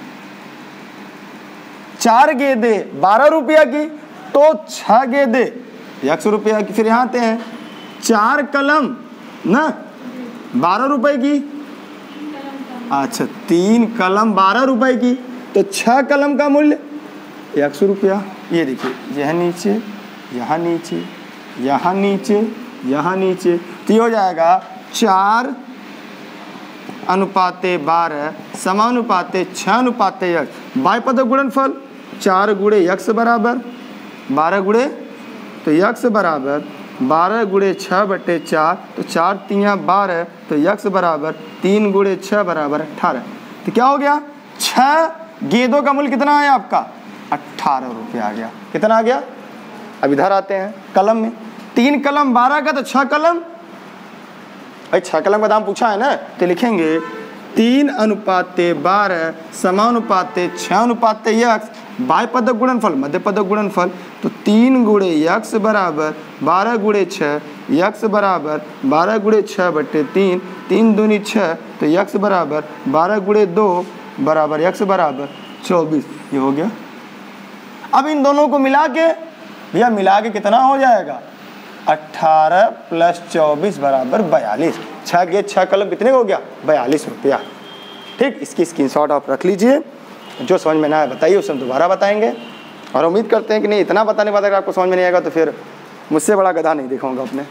चार गेंदे बारह रुपया की, तो छह गेंदे एक सौ रुपया की। फिर यहाँ आते हैं, चार कलम ना बारह रुपए की, अच्छा तीन कलम बारह रुपए की, तो छह कलम का मूल्य एक सौ रुपया। ये देखिए, यह नीचे, यहाँ नीचे, यहाँ नीचे, यहाँ नीचे, तो ये हो जाएगा चार अनुपाते बारह समानुपाते छः अनुपाते यक्स। बाय पदक गुणनफल, चार गुणे यक्स बराबर बारह गुणे, तो यक्स बराबर बारह गुणे छः बटे चार, तो चार तियाँ बारह, तो यक्स बराबर तीन गुणे छः बराबर अट्ठारह। तो क्या हो गया? छः गेंदों का मूल्य कितना है आपका? अट्ठारह रुपये आ गया। कितना आ गया? अब इधर आते हैं कलम में, तीन कलम बारह का, तो छः कलम, भाई छः कलम का दाम पूछा है ना, तो लिखेंगे तीन अनुपाते बारह समानुपाते छः अनुपाते यक्स, बाय पदक गुणनफल मध्य पदक गुणनफल, तो तीन गुणे यक्स बराबर बारह गुणे छः, यक्स बराबर बारह गुणे छः बटे तीन, तीन दूनी छः, तो यक्स बराबर बारह गुणे दो बराबर यक्स बराबर चौबीस। ये हो गया। अब इन दोनों को मिला के भैया मिला के कितना हो जाएगा? अट्ठारह प्लस चौबीस बराबर बयालीस। छः गेंद छः कलम कितने हो गया? बयालीस रुपया। ठीक, इसकी स्क्रीनशॉट आप रख लीजिए। जो समझ में ना आए बताइए, उसे हम दोबारा बताएंगे। और उम्मीद करते हैं कि नहीं इतना बताने के बाद अगर आपको समझ में नहीं आएगा तो फिर मुझसे बड़ा गधा नहीं दिखाऊंगा अपने।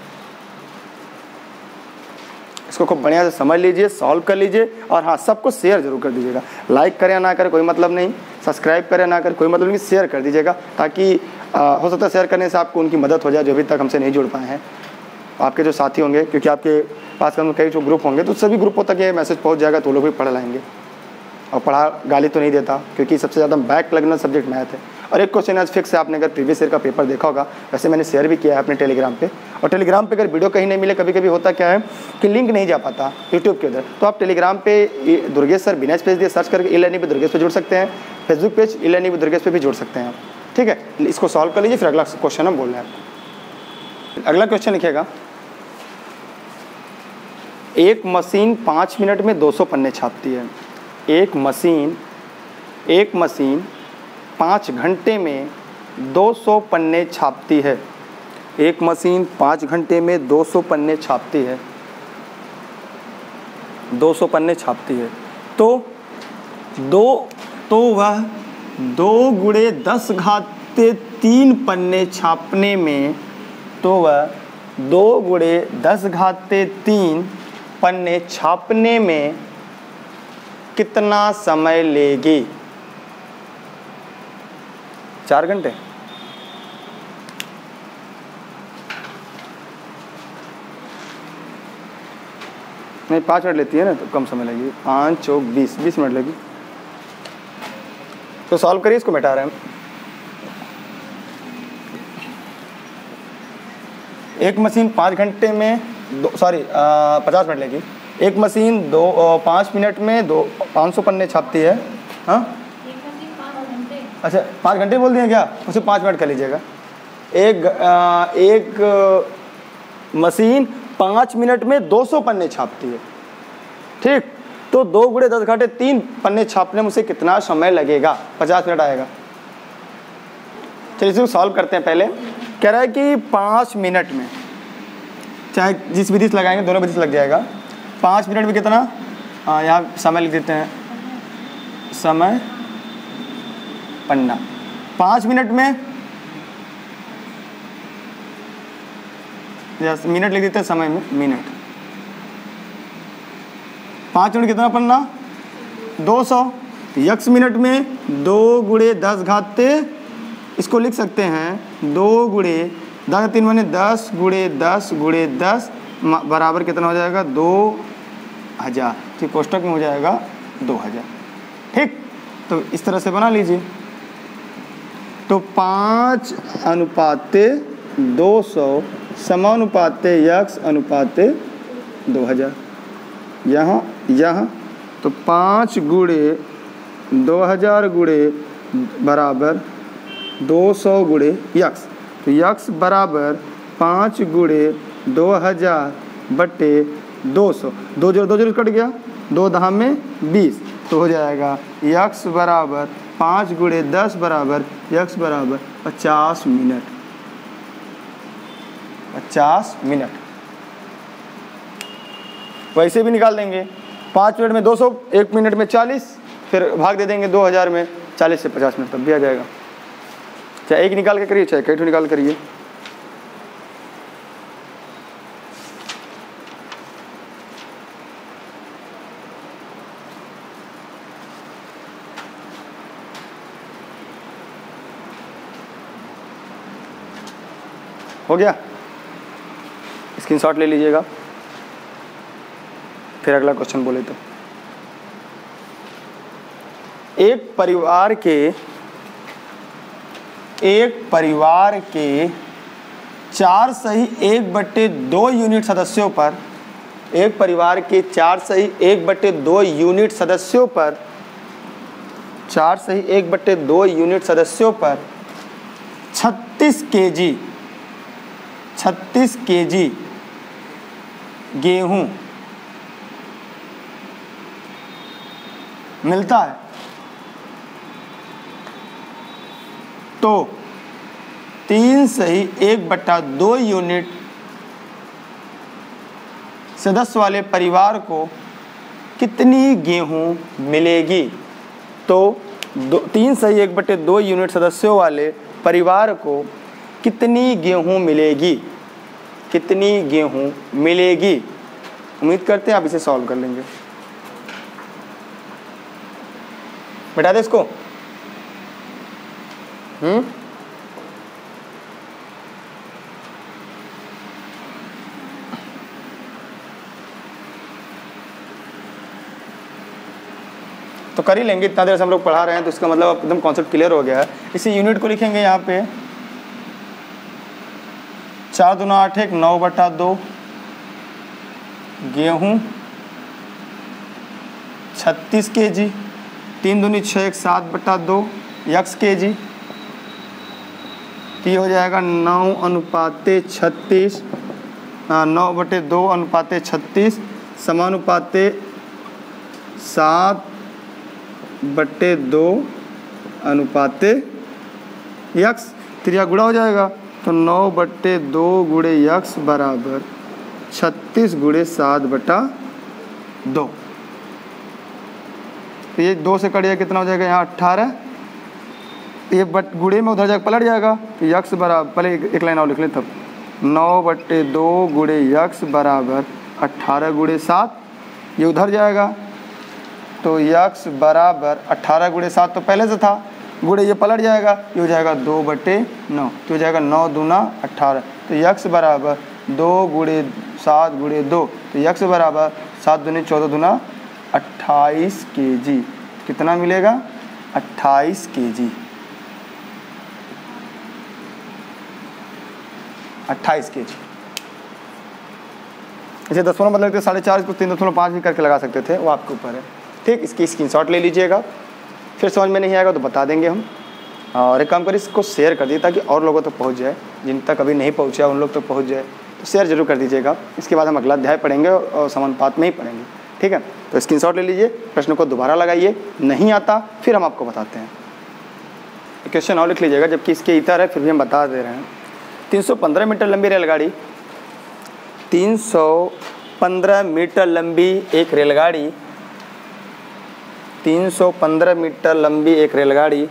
इसको खूब बढ़िया से समझ लीजिए, सॉल्व कर लीजिए, और हाँ सबको शेयर जरूर कर दीजिएगा। लाइक करें या ना करें कोई मतलब नहीं, सब्सक्राइब करें ना करें कोई मतलब नहीं, शेयर कर दीजिएगा, ताकि आ, हो सकता है शेयर करने से आपको उनकी मदद हो जाए जो अभी तक हमसे नहीं जुड़ पाए हैं। आपके जो साथी होंगे, क्योंकि आपके पास में कई जो ग्रुप होंगे, तो सभी ग्रुपों तक ये मैसेज पहुंच जाएगा, तो लोग भी पढ़ लाएंगे। और पढ़ा गाली तो नहीं देता, क्योंकि सबसे ज़्यादा बैक लगना सब्जेक्ट मैथ है। और एक क्वेश्चन आज फिक्स है, आपने अगर प्रीवियस ईयर का पेपर देखा होगा, वैसे मैंने शेयर भी किया है अपने टेलीग्राम पे। और टेलीग्राम पे अगर वीडियो कहीं नहीं मिले, कभी कभी होता क्या है कि लिंक नहीं जा पाता यूट्यूब के उधर, तो आप टेलीग्राम पे दुर्गेश सर बिना स्पेस दिए सर्च करके ई लर्निंग पे दुर्गेश पे जुड़ सकते हैं। फेसबुक पेज ई लर्निंग पे दुर्गेश पे भी जुड़ सकते हैं आप। ठीक है, इसको सॉल्व कर लीजिए, फिर अगला क्वेश्चन हम बोल रहे हैं। अगला क्वेश्चन लिखिएगा, एक मशीन पाँच मिनट में दो सौ पन्ने छापती है। एक मशीन एक मशीन पाँच घंटे में दो सौ पन्ने छापती है। एक मशीन पाँच घंटे में दो सौ पन्ने छापती है दो सौ पन्ने छापती है तो दो तो वह दो गुणे दस घाते तीन पन्ने छापने में तो वह दो गुणे दस घाते तीन पन्ने छापने में कितना समय लेगी? चार घंटे। नहीं, पाँच मिनट लेती है ना, तो कम समय लगेगी। पाँच चौक बीस बीस मिनट लगेगी। तो सॉल्व करिए, इसको मिटा रहे हैं। एक मशीन पाँच घंटे में दो सॉरी पचास मिनट लेगी। एक मशीन दो पाँच मिनट में दो पाँच सौ पन्ने छापती है। हाँ अच्छा, पाँच घंटे बोल दिए क्या? उसे पाँच मिनट कर लीजिएगा। एक आ, एक मशीन पाँच मिनट में दो सौ पन्ने छापती है। ठीक, तो दो गुणे दस घंटे तीन पन्ने छापने में उसे कितना समय लगेगा? पचास मिनट आएगा। चलिए इसको सॉल्व करते हैं। पहले कह रहा है कि पाँच मिनट में, चाहे जिस विधि से लगाएंगे दोनों विधि से लग जाएगा। पाँच मिनट में कितना? हाँ, यहाँ समय लिख देते हैं, समय पन्ना। पाँच मिनट में या मिनट लिख देते हैं, समय में मिनट। पाँच मिनट कितना पन्ना? दो सौ। यक्स मिनट में दो गुणे दस घाते, इसको लिख सकते हैं दो गुणे दस तीन माने दस गुणे दस गुणे दस बराबर कितना हो जाएगा? दो हजार। ठीक, कोष्टक में हो जाएगा दो हजार। ठीक, तो इस तरह से बना लीजिए। तो पाँच अनुपाते दो सौ समानुपाते यक्स अनुपाते दो हज़ार, यहाँ यहाँ तो पाँच गुणे दो हज़ार गुणे बराबर दो सौ गुणे यक्स, तो यक्स बराबर पाँच गुणे दो हज़ार बटे दो सौ, दो जोड़ दो जोड़ कट गया, दो दहा में बीस, तो हो जाएगा यक्स बराबर पाँच गुणे दस बराबर यक्स बराबर पचास मिनट, पचास मिनट। वैसे भी निकाल देंगे, पाँच मिनट में दो सौ, एक मिनट में चालीस, फिर भाग दे देंगे दो हज़ार में, चालीस से पचास मिनट तब भी आ जाएगा। चाहे एक निकाल के करिए चाहे कई ठो निकाल करिए। हो गया, स्क्रीनशॉट ले लीजिएगा, फिर अगला क्वेश्चन बोले तो। एक परिवार के एक परिवार के चार सही एक बट्टे दो यूनिट सदस्यों पर एक परिवार के चार सही एक बट्टे दो यूनिट सदस्यों पर चार सही एक बट्टे दो यूनिट सदस्यों पर छत्तीस केजी छत्तीस केजी गेहूं मिलता है, तो तीन सही एक बट्टा दो यूनिट सदस्य वाले परिवार को कितनी गेहूं मिलेगी। तो दो तीन सही एक बट्टे दो यूनिट सदस्यों वाले परिवार को कितनी गेहूं मिलेगी, कितनी गेहूं मिलेगी। उम्मीद करते हैं आप इसे सॉल्व कर लेंगे। बैठा दे इसको। हम्म तो कर ही लेंगे, इतना देर से हम लोग पढ़ा रहे हैं तो इसका मतलब एकदम कॉन्सेप्ट क्लियर हो गया है। इसी यूनिट को लिखेंगे यहाँ पे, चार दूना आठ एक नौ बटा दो गेहूँ छत्तीस के जी, तीन दूनी छः एक सात बटा दो यक्स के जी, तो ये हो जाएगा नौ अनुपाते छत्तीस, नौ बटे दो अनुपाते छत्तीस समानुपाते सात बटे दो अनुपाते यक्स, त्रिया गुणा हो जाएगा, तो नौ बट्टे दो गुणे यक्स बराबर छत्तीस गुणे सात बटा दो। तो ये दो से कट जाएगा, कितना हो जाएगा यहाँ अट्ठारह, ये बट गुणे में उधर जाकर पलट जाएगा, तो यक्स बराबर, पहले एक लाइन और लिख लें तब, नौ बट्टे दो गुणे यक्स बराबर अट्ठारह गुणे सात, ये उधर जाएगा, तो यक्स बराबर अट्ठारह गुणे सात तो पहले से था, गुणे ये पलट जाएगा, ये हो जाएगा दो बटे नौ, तो हो जाएगा नौ दूना अट्ठारह, तो यक्स बराबर दो गुणे सात गुणे दो, तो यक्स बराबर सात दूनी चौदह दूना अट्ठाईस के जी। कितना मिलेगा? अट्ठाईस के जी, अट्ठाईस के जी। इसे दसवां मतलब साढ़े चार, इसको तीन दशमलव पाँच भी करके लगा सकते थे, वो आपके ऊपर है। ठीक, इसकी स्क्रीनशॉट ले लीजिएगा, फिर समझ में नहीं आएगा तो बता देंगे हम। और एक काम करिए, इसको शेयर कर दीजिए ताकि और लोगों तक तो पहुंच जाए, जिन तक अभी नहीं पहुंचा उन लोग तक तो पहुंच जाए, तो शेयर जरूर कर दीजिएगा। इसके बाद हम अगला अध्याय पढ़ेंगे और समानुपात में ही पढ़ेंगे। ठीक है, तो स्क्रीनशॉट ले लीजिए, प्रश्न को दोबारा लगाइए, नहीं आता फिर हम आपको बताते हैं। क्वेश्चन और लिख लीजिएगा, जबकि इसके इतर है फिर भी हम बता दे रहे हैं। तीन सौ पंद्रह मीटर लंबी रेलगाड़ी तीन सौ पंद्रह मीटर लंबी एक रेलगाड़ी तीन सौ पंद्रह मीटर लंबी एक रेलगाड़ी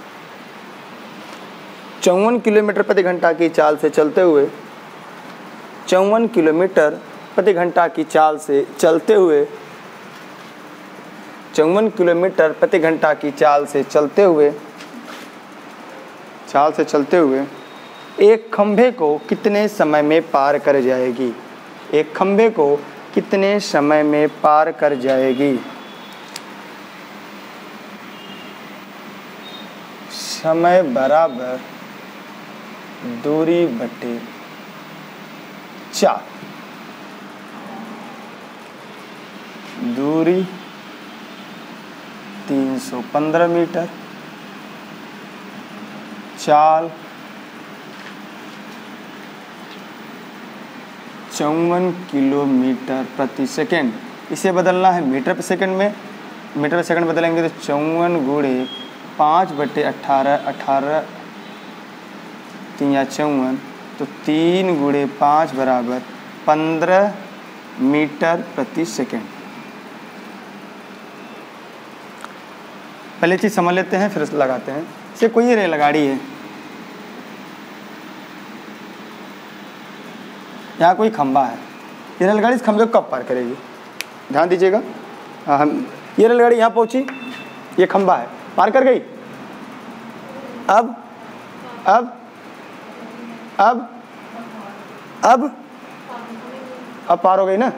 चौवन किलोमीटर प्रति घंटा की चाल से चलते हुए चौवन किलोमीटर प्रति घंटा की चाल से चलते हुए चौवन किलोमीटर प्रति घंटा की चाल से चलते हुए चाल से चलते हुए एक खंभे को कितने समय में पार कर जाएगी। एक खंभे को कितने समय में पार कर जाएगी। समय बराबर दूरी बटे चार। दूरी तीन सौ पंद्रह मीटर, चाल चौवन किलोमीटर प्रति सेकंड। इसे बदलना है मीटर प्रति सेकंड में, मीटर प्रति सेकंड बदलेंगे तो चौवन गुणे पाँच बटे अट्ठारह, अट्ठारह तीन या चौवन, तो तीन गुणे पाँच बराबर पंद्रह मीटर प्रति सेकंड। पहले चीज़ समझ लेते हैं फिर लगाते हैं। इसे कोई रेलगाड़ी है, यहाँ कोई खंबा है, ये रेलगाड़ी इस खंबे को कब पार करेगी? ध्यान दीजिएगा। हाँ, हम ये रेलगाड़ी यहाँ पहुँची, ये खंबा है, पार कर गई। अब अब अब अब अब पार हो गई ना,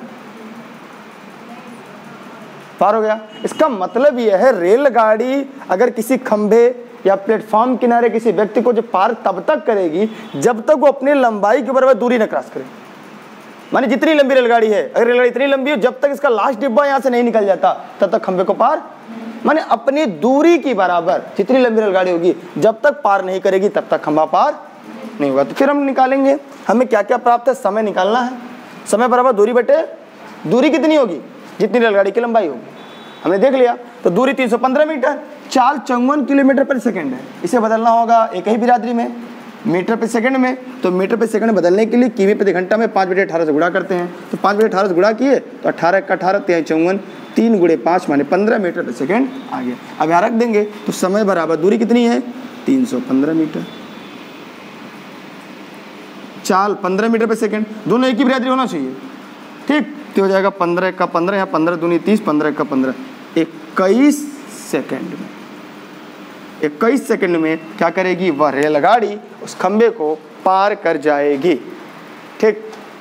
पार हो गया। इसका मतलब यह है रेलगाड़ी अगर किसी खंभे या प्लेटफॉर्म किनारे किसी व्यक्ति को जो पार तब तक करेगी जब तक वो अपनी लंबाई के बराबर दूरी न क्रॉस करे। माने जितनी लंबी रेलगाड़ी है, अगर रेलगाड़ी इतनी लंबी हो जब तक इसका लास्ट डिब्बा यहाँ से नहीं निकल जाता तब तक खंभे को पार, माने अपनी दूरी की बराबर जितनी लंबी रेलगाड़ी होगी जब तक पार नहीं करेगी तब तक खंभा पार नहीं होगा। तो फिर हम निकालेंगे, हमें क्या क्या प्राप्त है, समय निकालना है। समय बराबर दूरी बटे दूरी कितनी होगी, जितनी रेलगाड़ी की लंबाई होगी, हमने देख लिया। तो दूरी तीन सौ पंद्रह मीटर, चाल चौवन किलोमीटर प्रति सेकंड है। इसे बदलना होगा एक ही बिरादरी में, मीटर प्रति सेकंड में। तो मीटर प्रति सेकंड बदलने के लिए किमी प्रति घंटा में पाँच बटे अठारह से गुणा करते हैं। तो पाँच बटे अठारह से गुणा किए तो अठारह का अठारह तेरह चौवन, तीन गुणे पाँच माने पंद्रह मीटर प्रति सेकंड आ गया। अब यहाँ रख देंगे तो समय बराबर दूरी कितनी है, तीन सौ पंद्रह मीटर, चाल पंद्रह मीटर प्रति सेकंड, दोनों एक ही बिरादरी होना चाहिए। ठीक, तो हो जाएगा पंद्रह का पंद्रह, यहाँ पंद्रह दूनी तीस, पंद्रह का पंद्रह, इक्कीस सेकंड में। इक्कीस सेकंड में क्या करेगी वह रेलगाड़ी, उस खंबे को पार कर जाएगी। ठीक,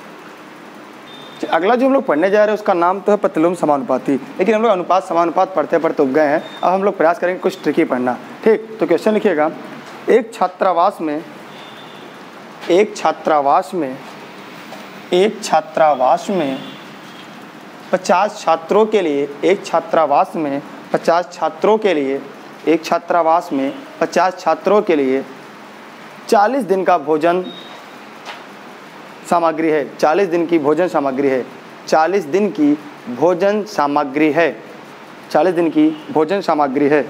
अगला जो हम लोग पढ़ने जा रहे हैं उसका नाम तो है प्रतिलोम समानुपाती, लेकिन हम लोग अनुपात समानुपात पढ़ते पढ़ते उग गए हैं। अब हम लोग प्रयास करेंगे कुछ ट्रिकी पढ़ना। ठीक, तो क्वेश्चन लिखिएगा, एक छात्रावास में एक छात्रावास में एक छात्रावास में पचास छात्रों के लिए एक छात्रावास में पचास छात्रों के लिए एक छात्रावास में पचास छात्रों के लिए चालीस दिन का भोजन सामग्री है। चालीस दिन की भोजन सामग्री है चालीस दिन की भोजन सामग्री है चालीस दिन की भोजन सामग्री है।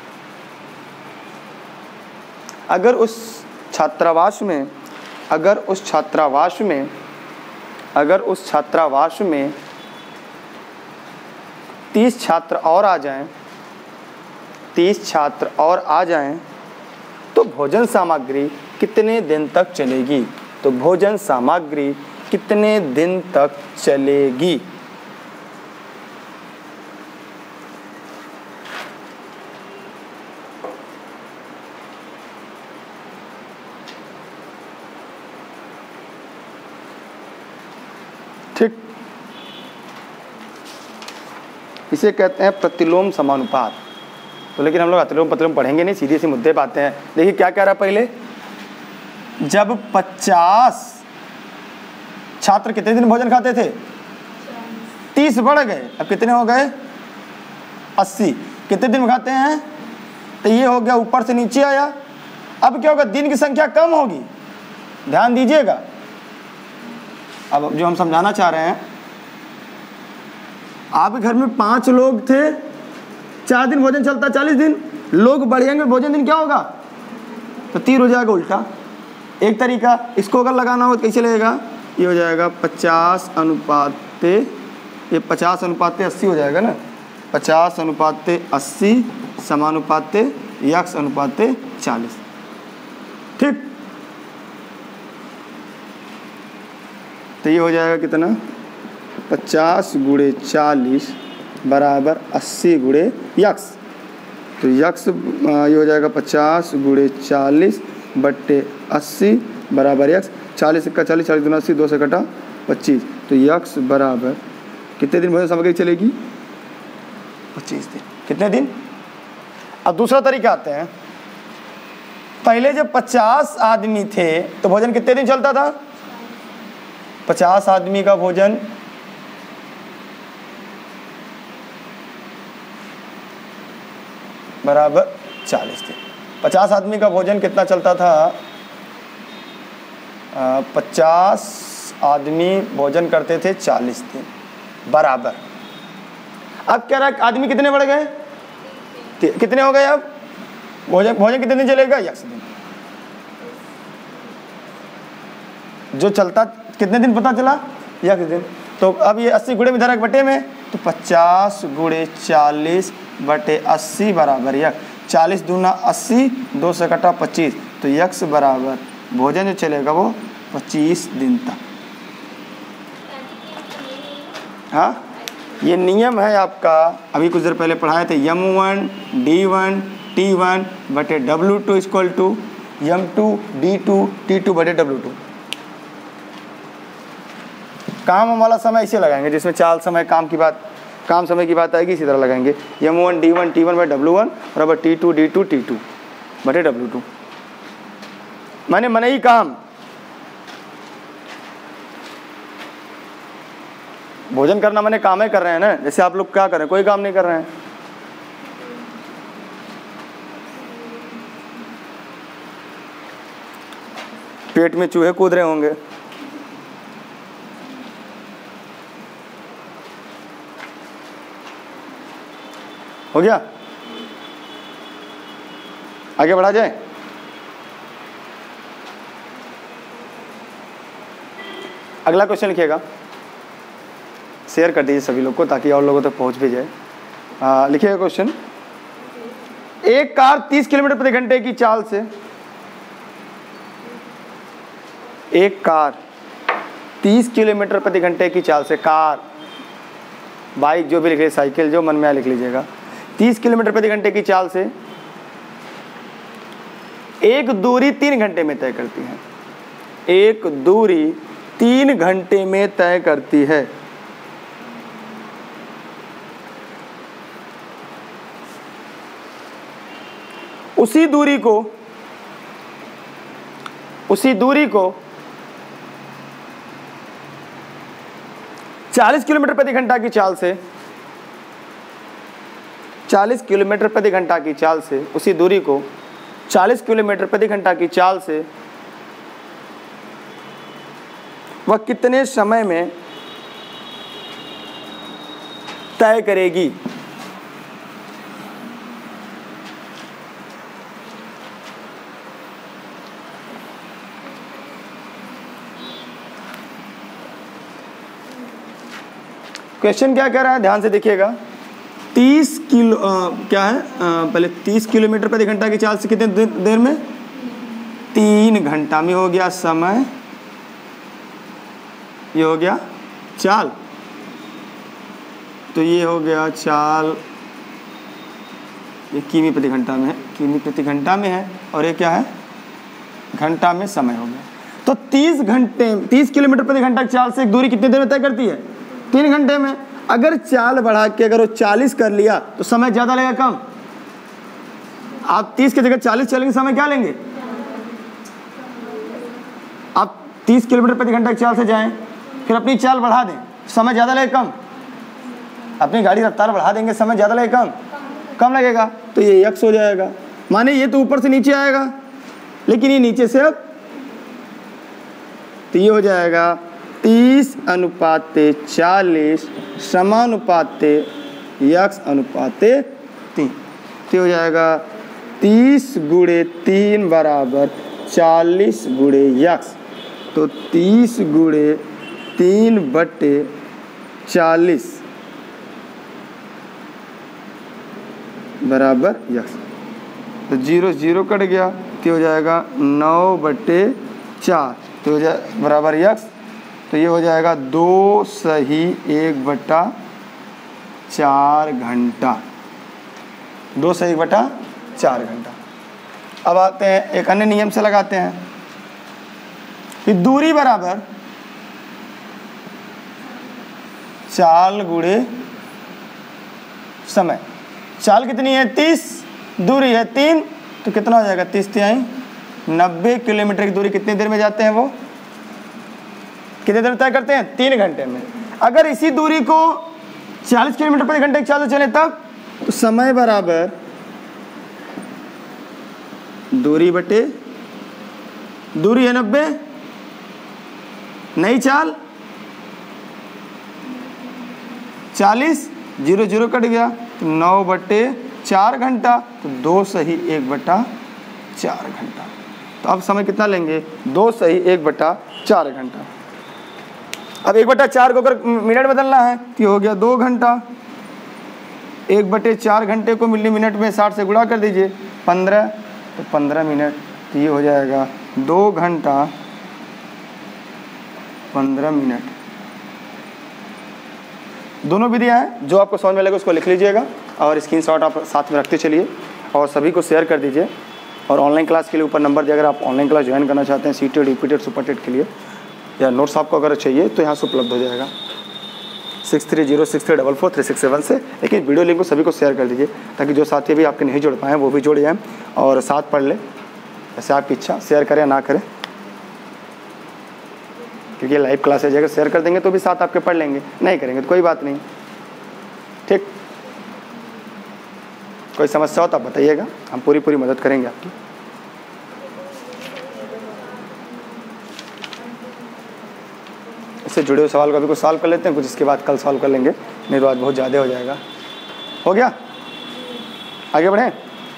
अगर उस छात्रावास में अगर उस छात्रावास में अगर उस छात्रावास में तीस छात्र और आ जाएं तीस छात्र और आ जाएं तो भोजन सामग्री कितने दिन तक चलेगी? तो भोजन सामग्री कितने दिन तक चलेगी? ठीक, इसे कहते हैं प्रतिलोम समानुपात। तो लेकिन हम लोग अतिलोम प्रतिलोम पढ़ेंगे नहीं, सीधे से मुद्दे पे आते हैं। देखिए क्या कह रहा है पहले, जब पचास छात्र कितने दिन भोजन खाते थे? तीस बढ़ गए, अब कितने हो गए? अस्सी। कितने दिन में खाते हैं? तो ये हो गया, ऊपर से नीचे आया। अब क्या होगा? दिन की संख्या कम होगी, ध्यान दीजिएगा। अब जो हम समझाना चाह रहे हैं, आपके घर में पांच लोग थे, चार दिन भोजन चलता, चालीस दिन लोग बढ़ेंगे, भोजन दिन क्या होगा? तो तीर हो जाएगा उल्टा। एक तरीका, इसको अगर लगाना हो तो कैसे लगेगा? ये हो जाएगा पचास अनुपात ये पचास अनुपात अस्सी हो जाएगा ना, पचास अनुपात अस्सी समानुपात यक्स अनुपात चालीस। ठीक, तो ये हो जाएगा कितना? पचास गुणे चालीस बराबर अस्सी गुणे यक्स। तो यक्स ये हो जाएगा पचास गुणे चालीस बट्टे अस्सी बराबर यक्स। चालीस का चालीस, चालीस दूना अस्सी, दो से कटा पच्चीस। तो यक्स बराबर कितने दिन भोजन सामग्री चलेगी? पच्चीस दिन। कितने दिन? अब दूसरा तरीका आते हैं, पहले जब पचास आदमी थे तो भोजन कितने दिन चलता था? पचास आदमी का भोजन बराबर चालीस दिन। पचास आदमी का भोजन कितना चलता था? पचास आदमी भोजन करते थे चालीस दिन बराबर। अब कह रहा है आदमी कितने बढ़ गए? कितने हो गए? अब भोजन भोजन कितने दिन चलेगा? यक्स दिन। जो चलता कितने दिन पता चला? यक्स दिन। तो अब ये अस्सी गुणे में धरा बटे में, तो पचास गुणे चालीस बटे अस्सी बराबर यक्स। चालीस दूना अस्सी, दो सौ कटा पच्चीस, तो यक्स बराबर भोजन जो चलेगा वो पच्चीस दिन तक। हाँ, ये नियम है आपका, अभी कुछ देर पहले पढ़ाए थे, M one D one T one बटे W two equal to M two D two T two बटे डब्ल्यू टू। काम वाला समय इसे लगाएंगे जिसमें चाल समय काम की बात काम समय की बात आएगी, इसी तरह लगाएंगे M one D one T one बटे डब्ल्यू वन बराबर T two D two T two बटे डब्ल्यू टू। मैंने मने ही काम भोजन करना मैंने काम ही कर रहे हैं ना, जैसे आप लोग क्या कर रहे हैं, कोई काम नहीं कर रहे हैं। पेट में चूहे कूद रहे होंगे। हो गया? आगे बढ़ा जाए। अगला क्वेश्चन लिखिएगा, शेयर कर दीजिए सभी लोग को ताकि और लोगों तक पहुंच भी जाए। लिखिएगा क्वेश्चन, एक कार तीस किलोमीटर प्रति घंटे की चाल से एक कार तीस किलोमीटर प्रति घंटे की चाल से कार बाइक जो भी लिख लीजिए, साइकिल जो मन में आए लिख लीजिएगा, तीस किलोमीटर प्रति घंटे की चाल से एक दूरी तीन घंटे में तय करती है। एक दूरी तीन घंटे में तय करती है। उसी दूरी को उसी दूरी को चालीस किलोमीटर प्रति घंटा की चाल से चालीस किलोमीटर प्रति घंटा की चाल से उसी दूरी को चालीस किलोमीटर प्रति घंटा की चाल से वह कितने समय में तय करेगी? क्वेश्चन क्या कह रहा है, ध्यान से देखिएगा। तीस किलो आ, क्या है आ, पहले तीस किलोमीटर प्रति घंटा की चाल से कितने देर, देर में? तीन घंटा में हो गया समय, ये हो गया चाल, तो ये हो गया चाल, ये किमी प्रति घंटा में है, किमी प्रति घंटा में है, और ये क्या है? घंटा में समय हो गया। तो तीस घंटे तीस किलोमीटर प्रति घंटा की चाल से एक दूरी कितनी देर में तय करती है? तीन घंटे में। अगर चाल बढ़ा के अगर वो चालीस कर लिया तो समय ज़्यादा लगेगा कम? आप तीस की जगह चालीस चलेंगे, समय क्या लेंगे? आप तीस किलोमीटर प्रति घंटा की चाल से जाएं, फिर अपनी चाल बढ़ा दें, समय ज़्यादा लगेगा कम? अपनी गाड़ी रफ्तार बढ़ा देंगे, समय ज़्यादा लगेगा कम? कम लगेगा। तो ये यक्स हो जाएगा। माने ये तो ऊपर से नीचे आएगा, लेकिन ये नीचे से अब, तो ये हो जाएगा तीस अनुपाते चालीस समानुपाते यक्स अनुपाते तीन। तो हो जाएगा तीस गुणे तीन बराबर चालीस गुणे यक्स। तो तीस गुणे तीन बटे चालीस बराबर यक्स। तो जीरो जीरो कट गया, तो हो जाएगा नौ बटे चार, तो हो जाए बराबर यक्स। तो ये हो जाएगा दो सही एक बटा चार घंटा, दो सही एक बटा चार घंटा। अब आते हैं एक अन्य नियम से लगाते हैं कि दूरी बराबर चाल गुणे समय। चाल कितनी है? तीस, दूरी है तीन, तो कितना हो जाएगा? तीस तिहाई नब्बे किलोमीटर की दूरी कितनी देर में जाते हैं? वो कितने देर में तय करते हैं? तीन घंटे में। अगर इसी दूरी को चालीस किलोमीटर प्रति घंटे की चाल से चले तब तो समय बराबर दूरी बटे दूरी है नब्बे, नई चाल चालीस, जीरो जीरो कट गया तो नौ बटे चार घंटा, तो दो सही एक बटा चार घंटा। तो अब समय कितना लेंगे? दो सही एक बटा चार घंटा। अब एक बटा चार को अगर मिनट बदलना है तो ये हो गया दो घंटा। एक बटे चार घंटे को मिली मिनट में साठ से गुणा कर दीजिए, पंद्रह, तो पंद्रह मिनट, तो ये हो जाएगा दो घंटा पंद्रह मिनट। दोनों विधियाँ हैं, जो आपको समझ में लगे उसको लिख लीजिएगा और स्क्रीनशॉट आप साथ में रखते चलिए और सभी को शेयर कर दीजिए। और ऑनलाइन क्लास के लिए ऊपर नंबर दिया, अगर आप ऑनलाइन क्लास ज्वाइन करना चाहते हैं C TET, UPTET, super TET के लिए, या नोट्स आपको अगर चाहिए तो यहाँ से उपलब्ध हो जाएगा six three zero six three double four three six seven से। लेकिन वीडियो लिंक को सभी को शेयर कर दीजिए ताकि जो साथी भी आपके नहीं जुड़ पाए वो भी जुड़ जाएँ और साथ पढ़ लें। ऐसे आपकी इच्छा, शेयर करें ना करें, क्योंकि लाइव क्लासेज अगर शेयर कर देंगे तो भी साथ आपके पढ़ लेंगे, नहीं करेंगे तो कोई बात नहीं। ठीक, कोई समस्या हो तो आप बताइएगा, हम पूरी पूरी मदद करेंगे आपकी। इससे जुड़े हुए सवाल को अभी कुछ सॉल्व कर लेते हैं, कुछ इसके बाद कल सॉल्व कर लेंगे, नहीं तो आज बहुत ज़्यादा हो जाएगा। हो गया, आगे बढ़ें।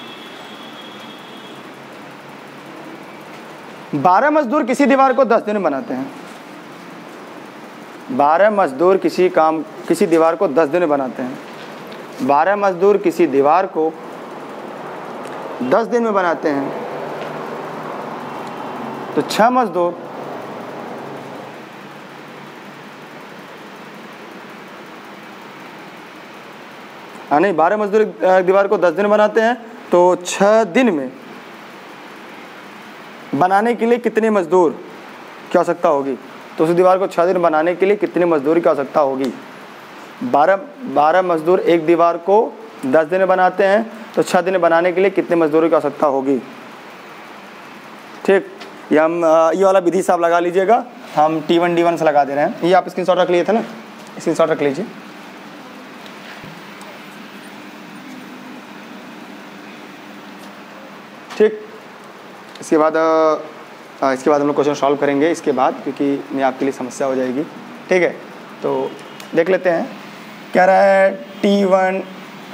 बारह मजदूर किसी दीवार को दस दिन में बनाते हैं। बारह मजदूर किसी काम किसी दीवार को दस दिन में बनाते हैं। बारह मजदूर किसी दीवार को दस दिन में बनाते हैं, तो छह मजदूर हाँ नहीं बारह मजदूर दीवार को दस दिन में बनाते हैं, तो छह दिन में बनाने के लिए कितने मजदूर की आवश्यकता होगी? तो उस दीवार को छह दिन बनाने के लिए कितने मजदूर की आवश्यकता होगी? बारह बारह मजदूर एक दीवार को दस दिन में बनाते हैं, तो छह दिन बनाने के लिए कितने मजदूरों की आवश्यकता होगी? ठीक, ये हम ये वाला विधि से आप लगा लीजिएगा, हम टी वन डी वन से लगा दे रहे हैं। ये आप स्क्रीनशॉट रख लिए थे ना, स्क्रीनशॉट रख लीजिए। ठीक, इसके बाद इसके बाद हम लोग क्वेश्चन सॉल्व करेंगे इसके बाद, क्योंकि मैं आपके लिए समस्या हो जाएगी। ठीक है, तो देख लेते हैं। क्या रहा है? T one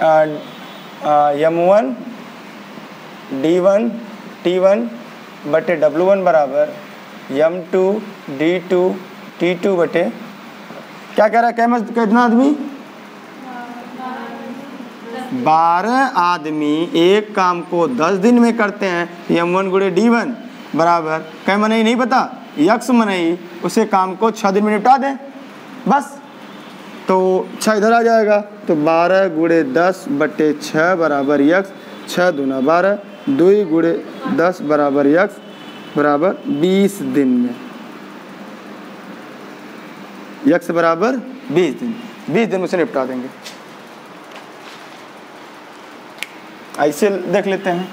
M one D one T one बटे डब्लू वन बराबर M two D two T two बटे क्या कह रहा है? क्या कितना आदमी? बारह आदमी एक काम को दस दिन में करते हैं। एम वन गुड़े डी वन बराबर क्या मनई नहीं पता, यक्स मनई उसे काम को छः दिन में निपटा दें बस। तो छः इधर आ जाएगा, तो बारह गुड़े दस बटे छः बराबर यक्स, छः दूना बारह, दुई गुड़े दस बराबर यक्स बराबर बीस दिन में, यक्स बराबर बीस दिन, बीस दिन में उसे निपटा देंगे। ऐसे देख लेते हैं।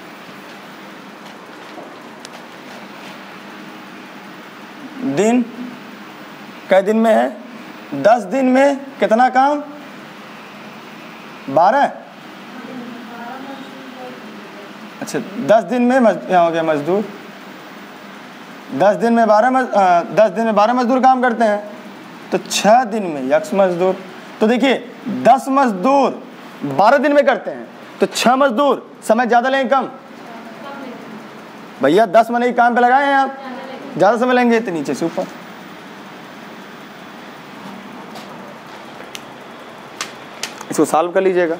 दिन कै दिन में है? दस दिन में कितना काम? बारह। अच्छा, दस दिन में मज, यहाँ हो गया मजदूर। दस दिन में बारह मज, दस दिन में बारह मजदूर काम करते हैं, तो छः दिन में यक्स मजदूर। तो देखिए, दस मजदूर बारह दिन में करते हैं, तो छः मजदूर समय ज़्यादा लेंगे कम? भैया दस महीने ही काम पे लगाए हैं आप, ज़्यादा समय लेंगे तो नीचे से ऊपर। इसको सॉल्व कर लीजिएगा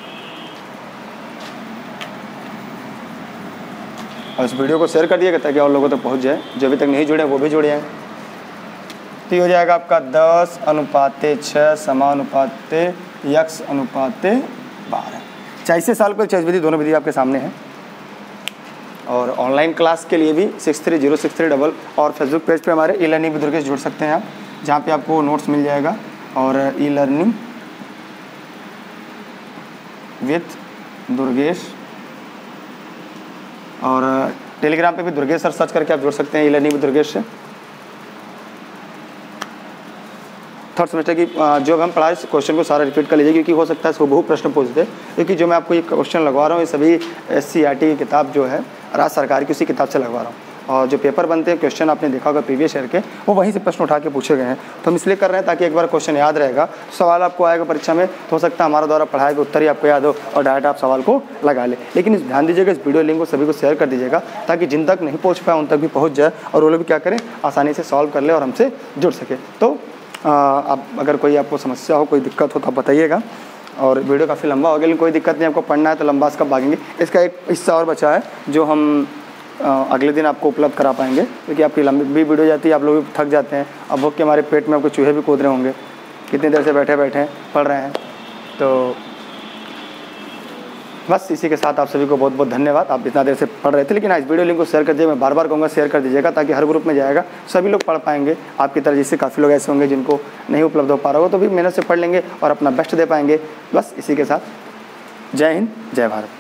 और इस वीडियो को शेयर कर दिएगा ताकि और लोगों तक पहुंच जाए, जो अभी तक नहीं जुड़े वो भी जुड़ जाएँ। तो हो जाएगा आपका दस अनुपाते छः समानुपाते यक्स अनुपाते बारह। चाहे से साल को चाहे विधि, दोनों विधि आपके सामने है। और ऑनलाइन क्लास के लिए भी six three zero six three double और फेसबुक पेज पे हमारे ई लर्निंग विद दुर्गेश जुड़ सकते हैं आप, जहाँ पे आपको नोट्स मिल जाएगा। और ई लर्निंग विद दुर्गेश और टेलीग्राम पे भी दुर्गेश सर सर्च करके आप जुड़ सकते हैं, ई लर्निंग विद दुर्गेश से। थर्ड सेमेस्टर की जो हम पढ़ाए क्वेश्चन को सारा रिपीट कर लीजिए, क्योंकि हो सकता है हुबहू प्रश्न पूछते, क्योंकि जो मैं आपको ये क्वेश्चन लगवा रहा हूँ ये सभी एस सी आर टी की किताब जो है राज्य सरकार की, उसी किताब से लगवा रहा हूँ। और जो पेपर बनते हैं, क्वेश्चन आपने देखा होगा प्रीवियस ईयर के, वो वहीं से प्रश्न उठा के पूछे गए हैं। तो हम इसलिए कर रहे हैं ताकि एक बार क्वेश्चन याद रहेगा, सवाल आपको आएगा परीक्षा में, तो हो सकता है हमारा द्वारा पढ़ाए गए उत्तर ही आपको याद हो और डायरेक्ट आप सवाल को लगा ले। लेकिन इस ध्यान दीजिएगा, इस वीडियो लिंक को सभी को शेयर कर दीजिएगा, ताकि जिन तक नहीं पहुँच पाए उन तक भी पहुँच जाए और वो लोग भी क्या करें, आसानी से सॉल्व कर ले और हमसे जुड़ सके। तो आप अगर कोई आपको समस्या हो, कोई दिक्कत हो तो आप बताइएगा। और वीडियो काफ़ी लंबा हो गया, लेकिन कोई दिक्कत नहीं, आपको पढ़ना है तो लंबा इसका भागेंगे। इसका एक हिस्सा और बचा है जो हम अगले दिन आपको उपलब्ध करा पाएंगे, क्योंकि आपकी लंबी भी वीडियो जाती है, आप लोग भी थक जाते हैं। अब भूख के हमारे पेट में आपको चूहे भी कूद रहे होंगे, कितनी देर से बैठे बैठे पढ़ रहे हैं। तो बस इसी के साथ आप सभी को बहुत बहुत धन्यवाद। आप इतना देर से पढ़ रहे थे, लेकिन आज वीडियो लिंक को शेयर कर दीजिए। मैं बार बार कहूँगा शेयर कर दीजिएगा, ताकि हर ग्रुप में जाएगा, सभी लोग पढ़ पाएंगे आपकी तरह। जिससे काफ़ी लोग ऐसे होंगे जिनको नहीं उपलब्ध हो पा रहा हो, तो भी मेहनत से पढ़ लेंगे और अपना बेस्ट दे पाएंगे। बस इसी के साथ जय हिंद, जय भारत।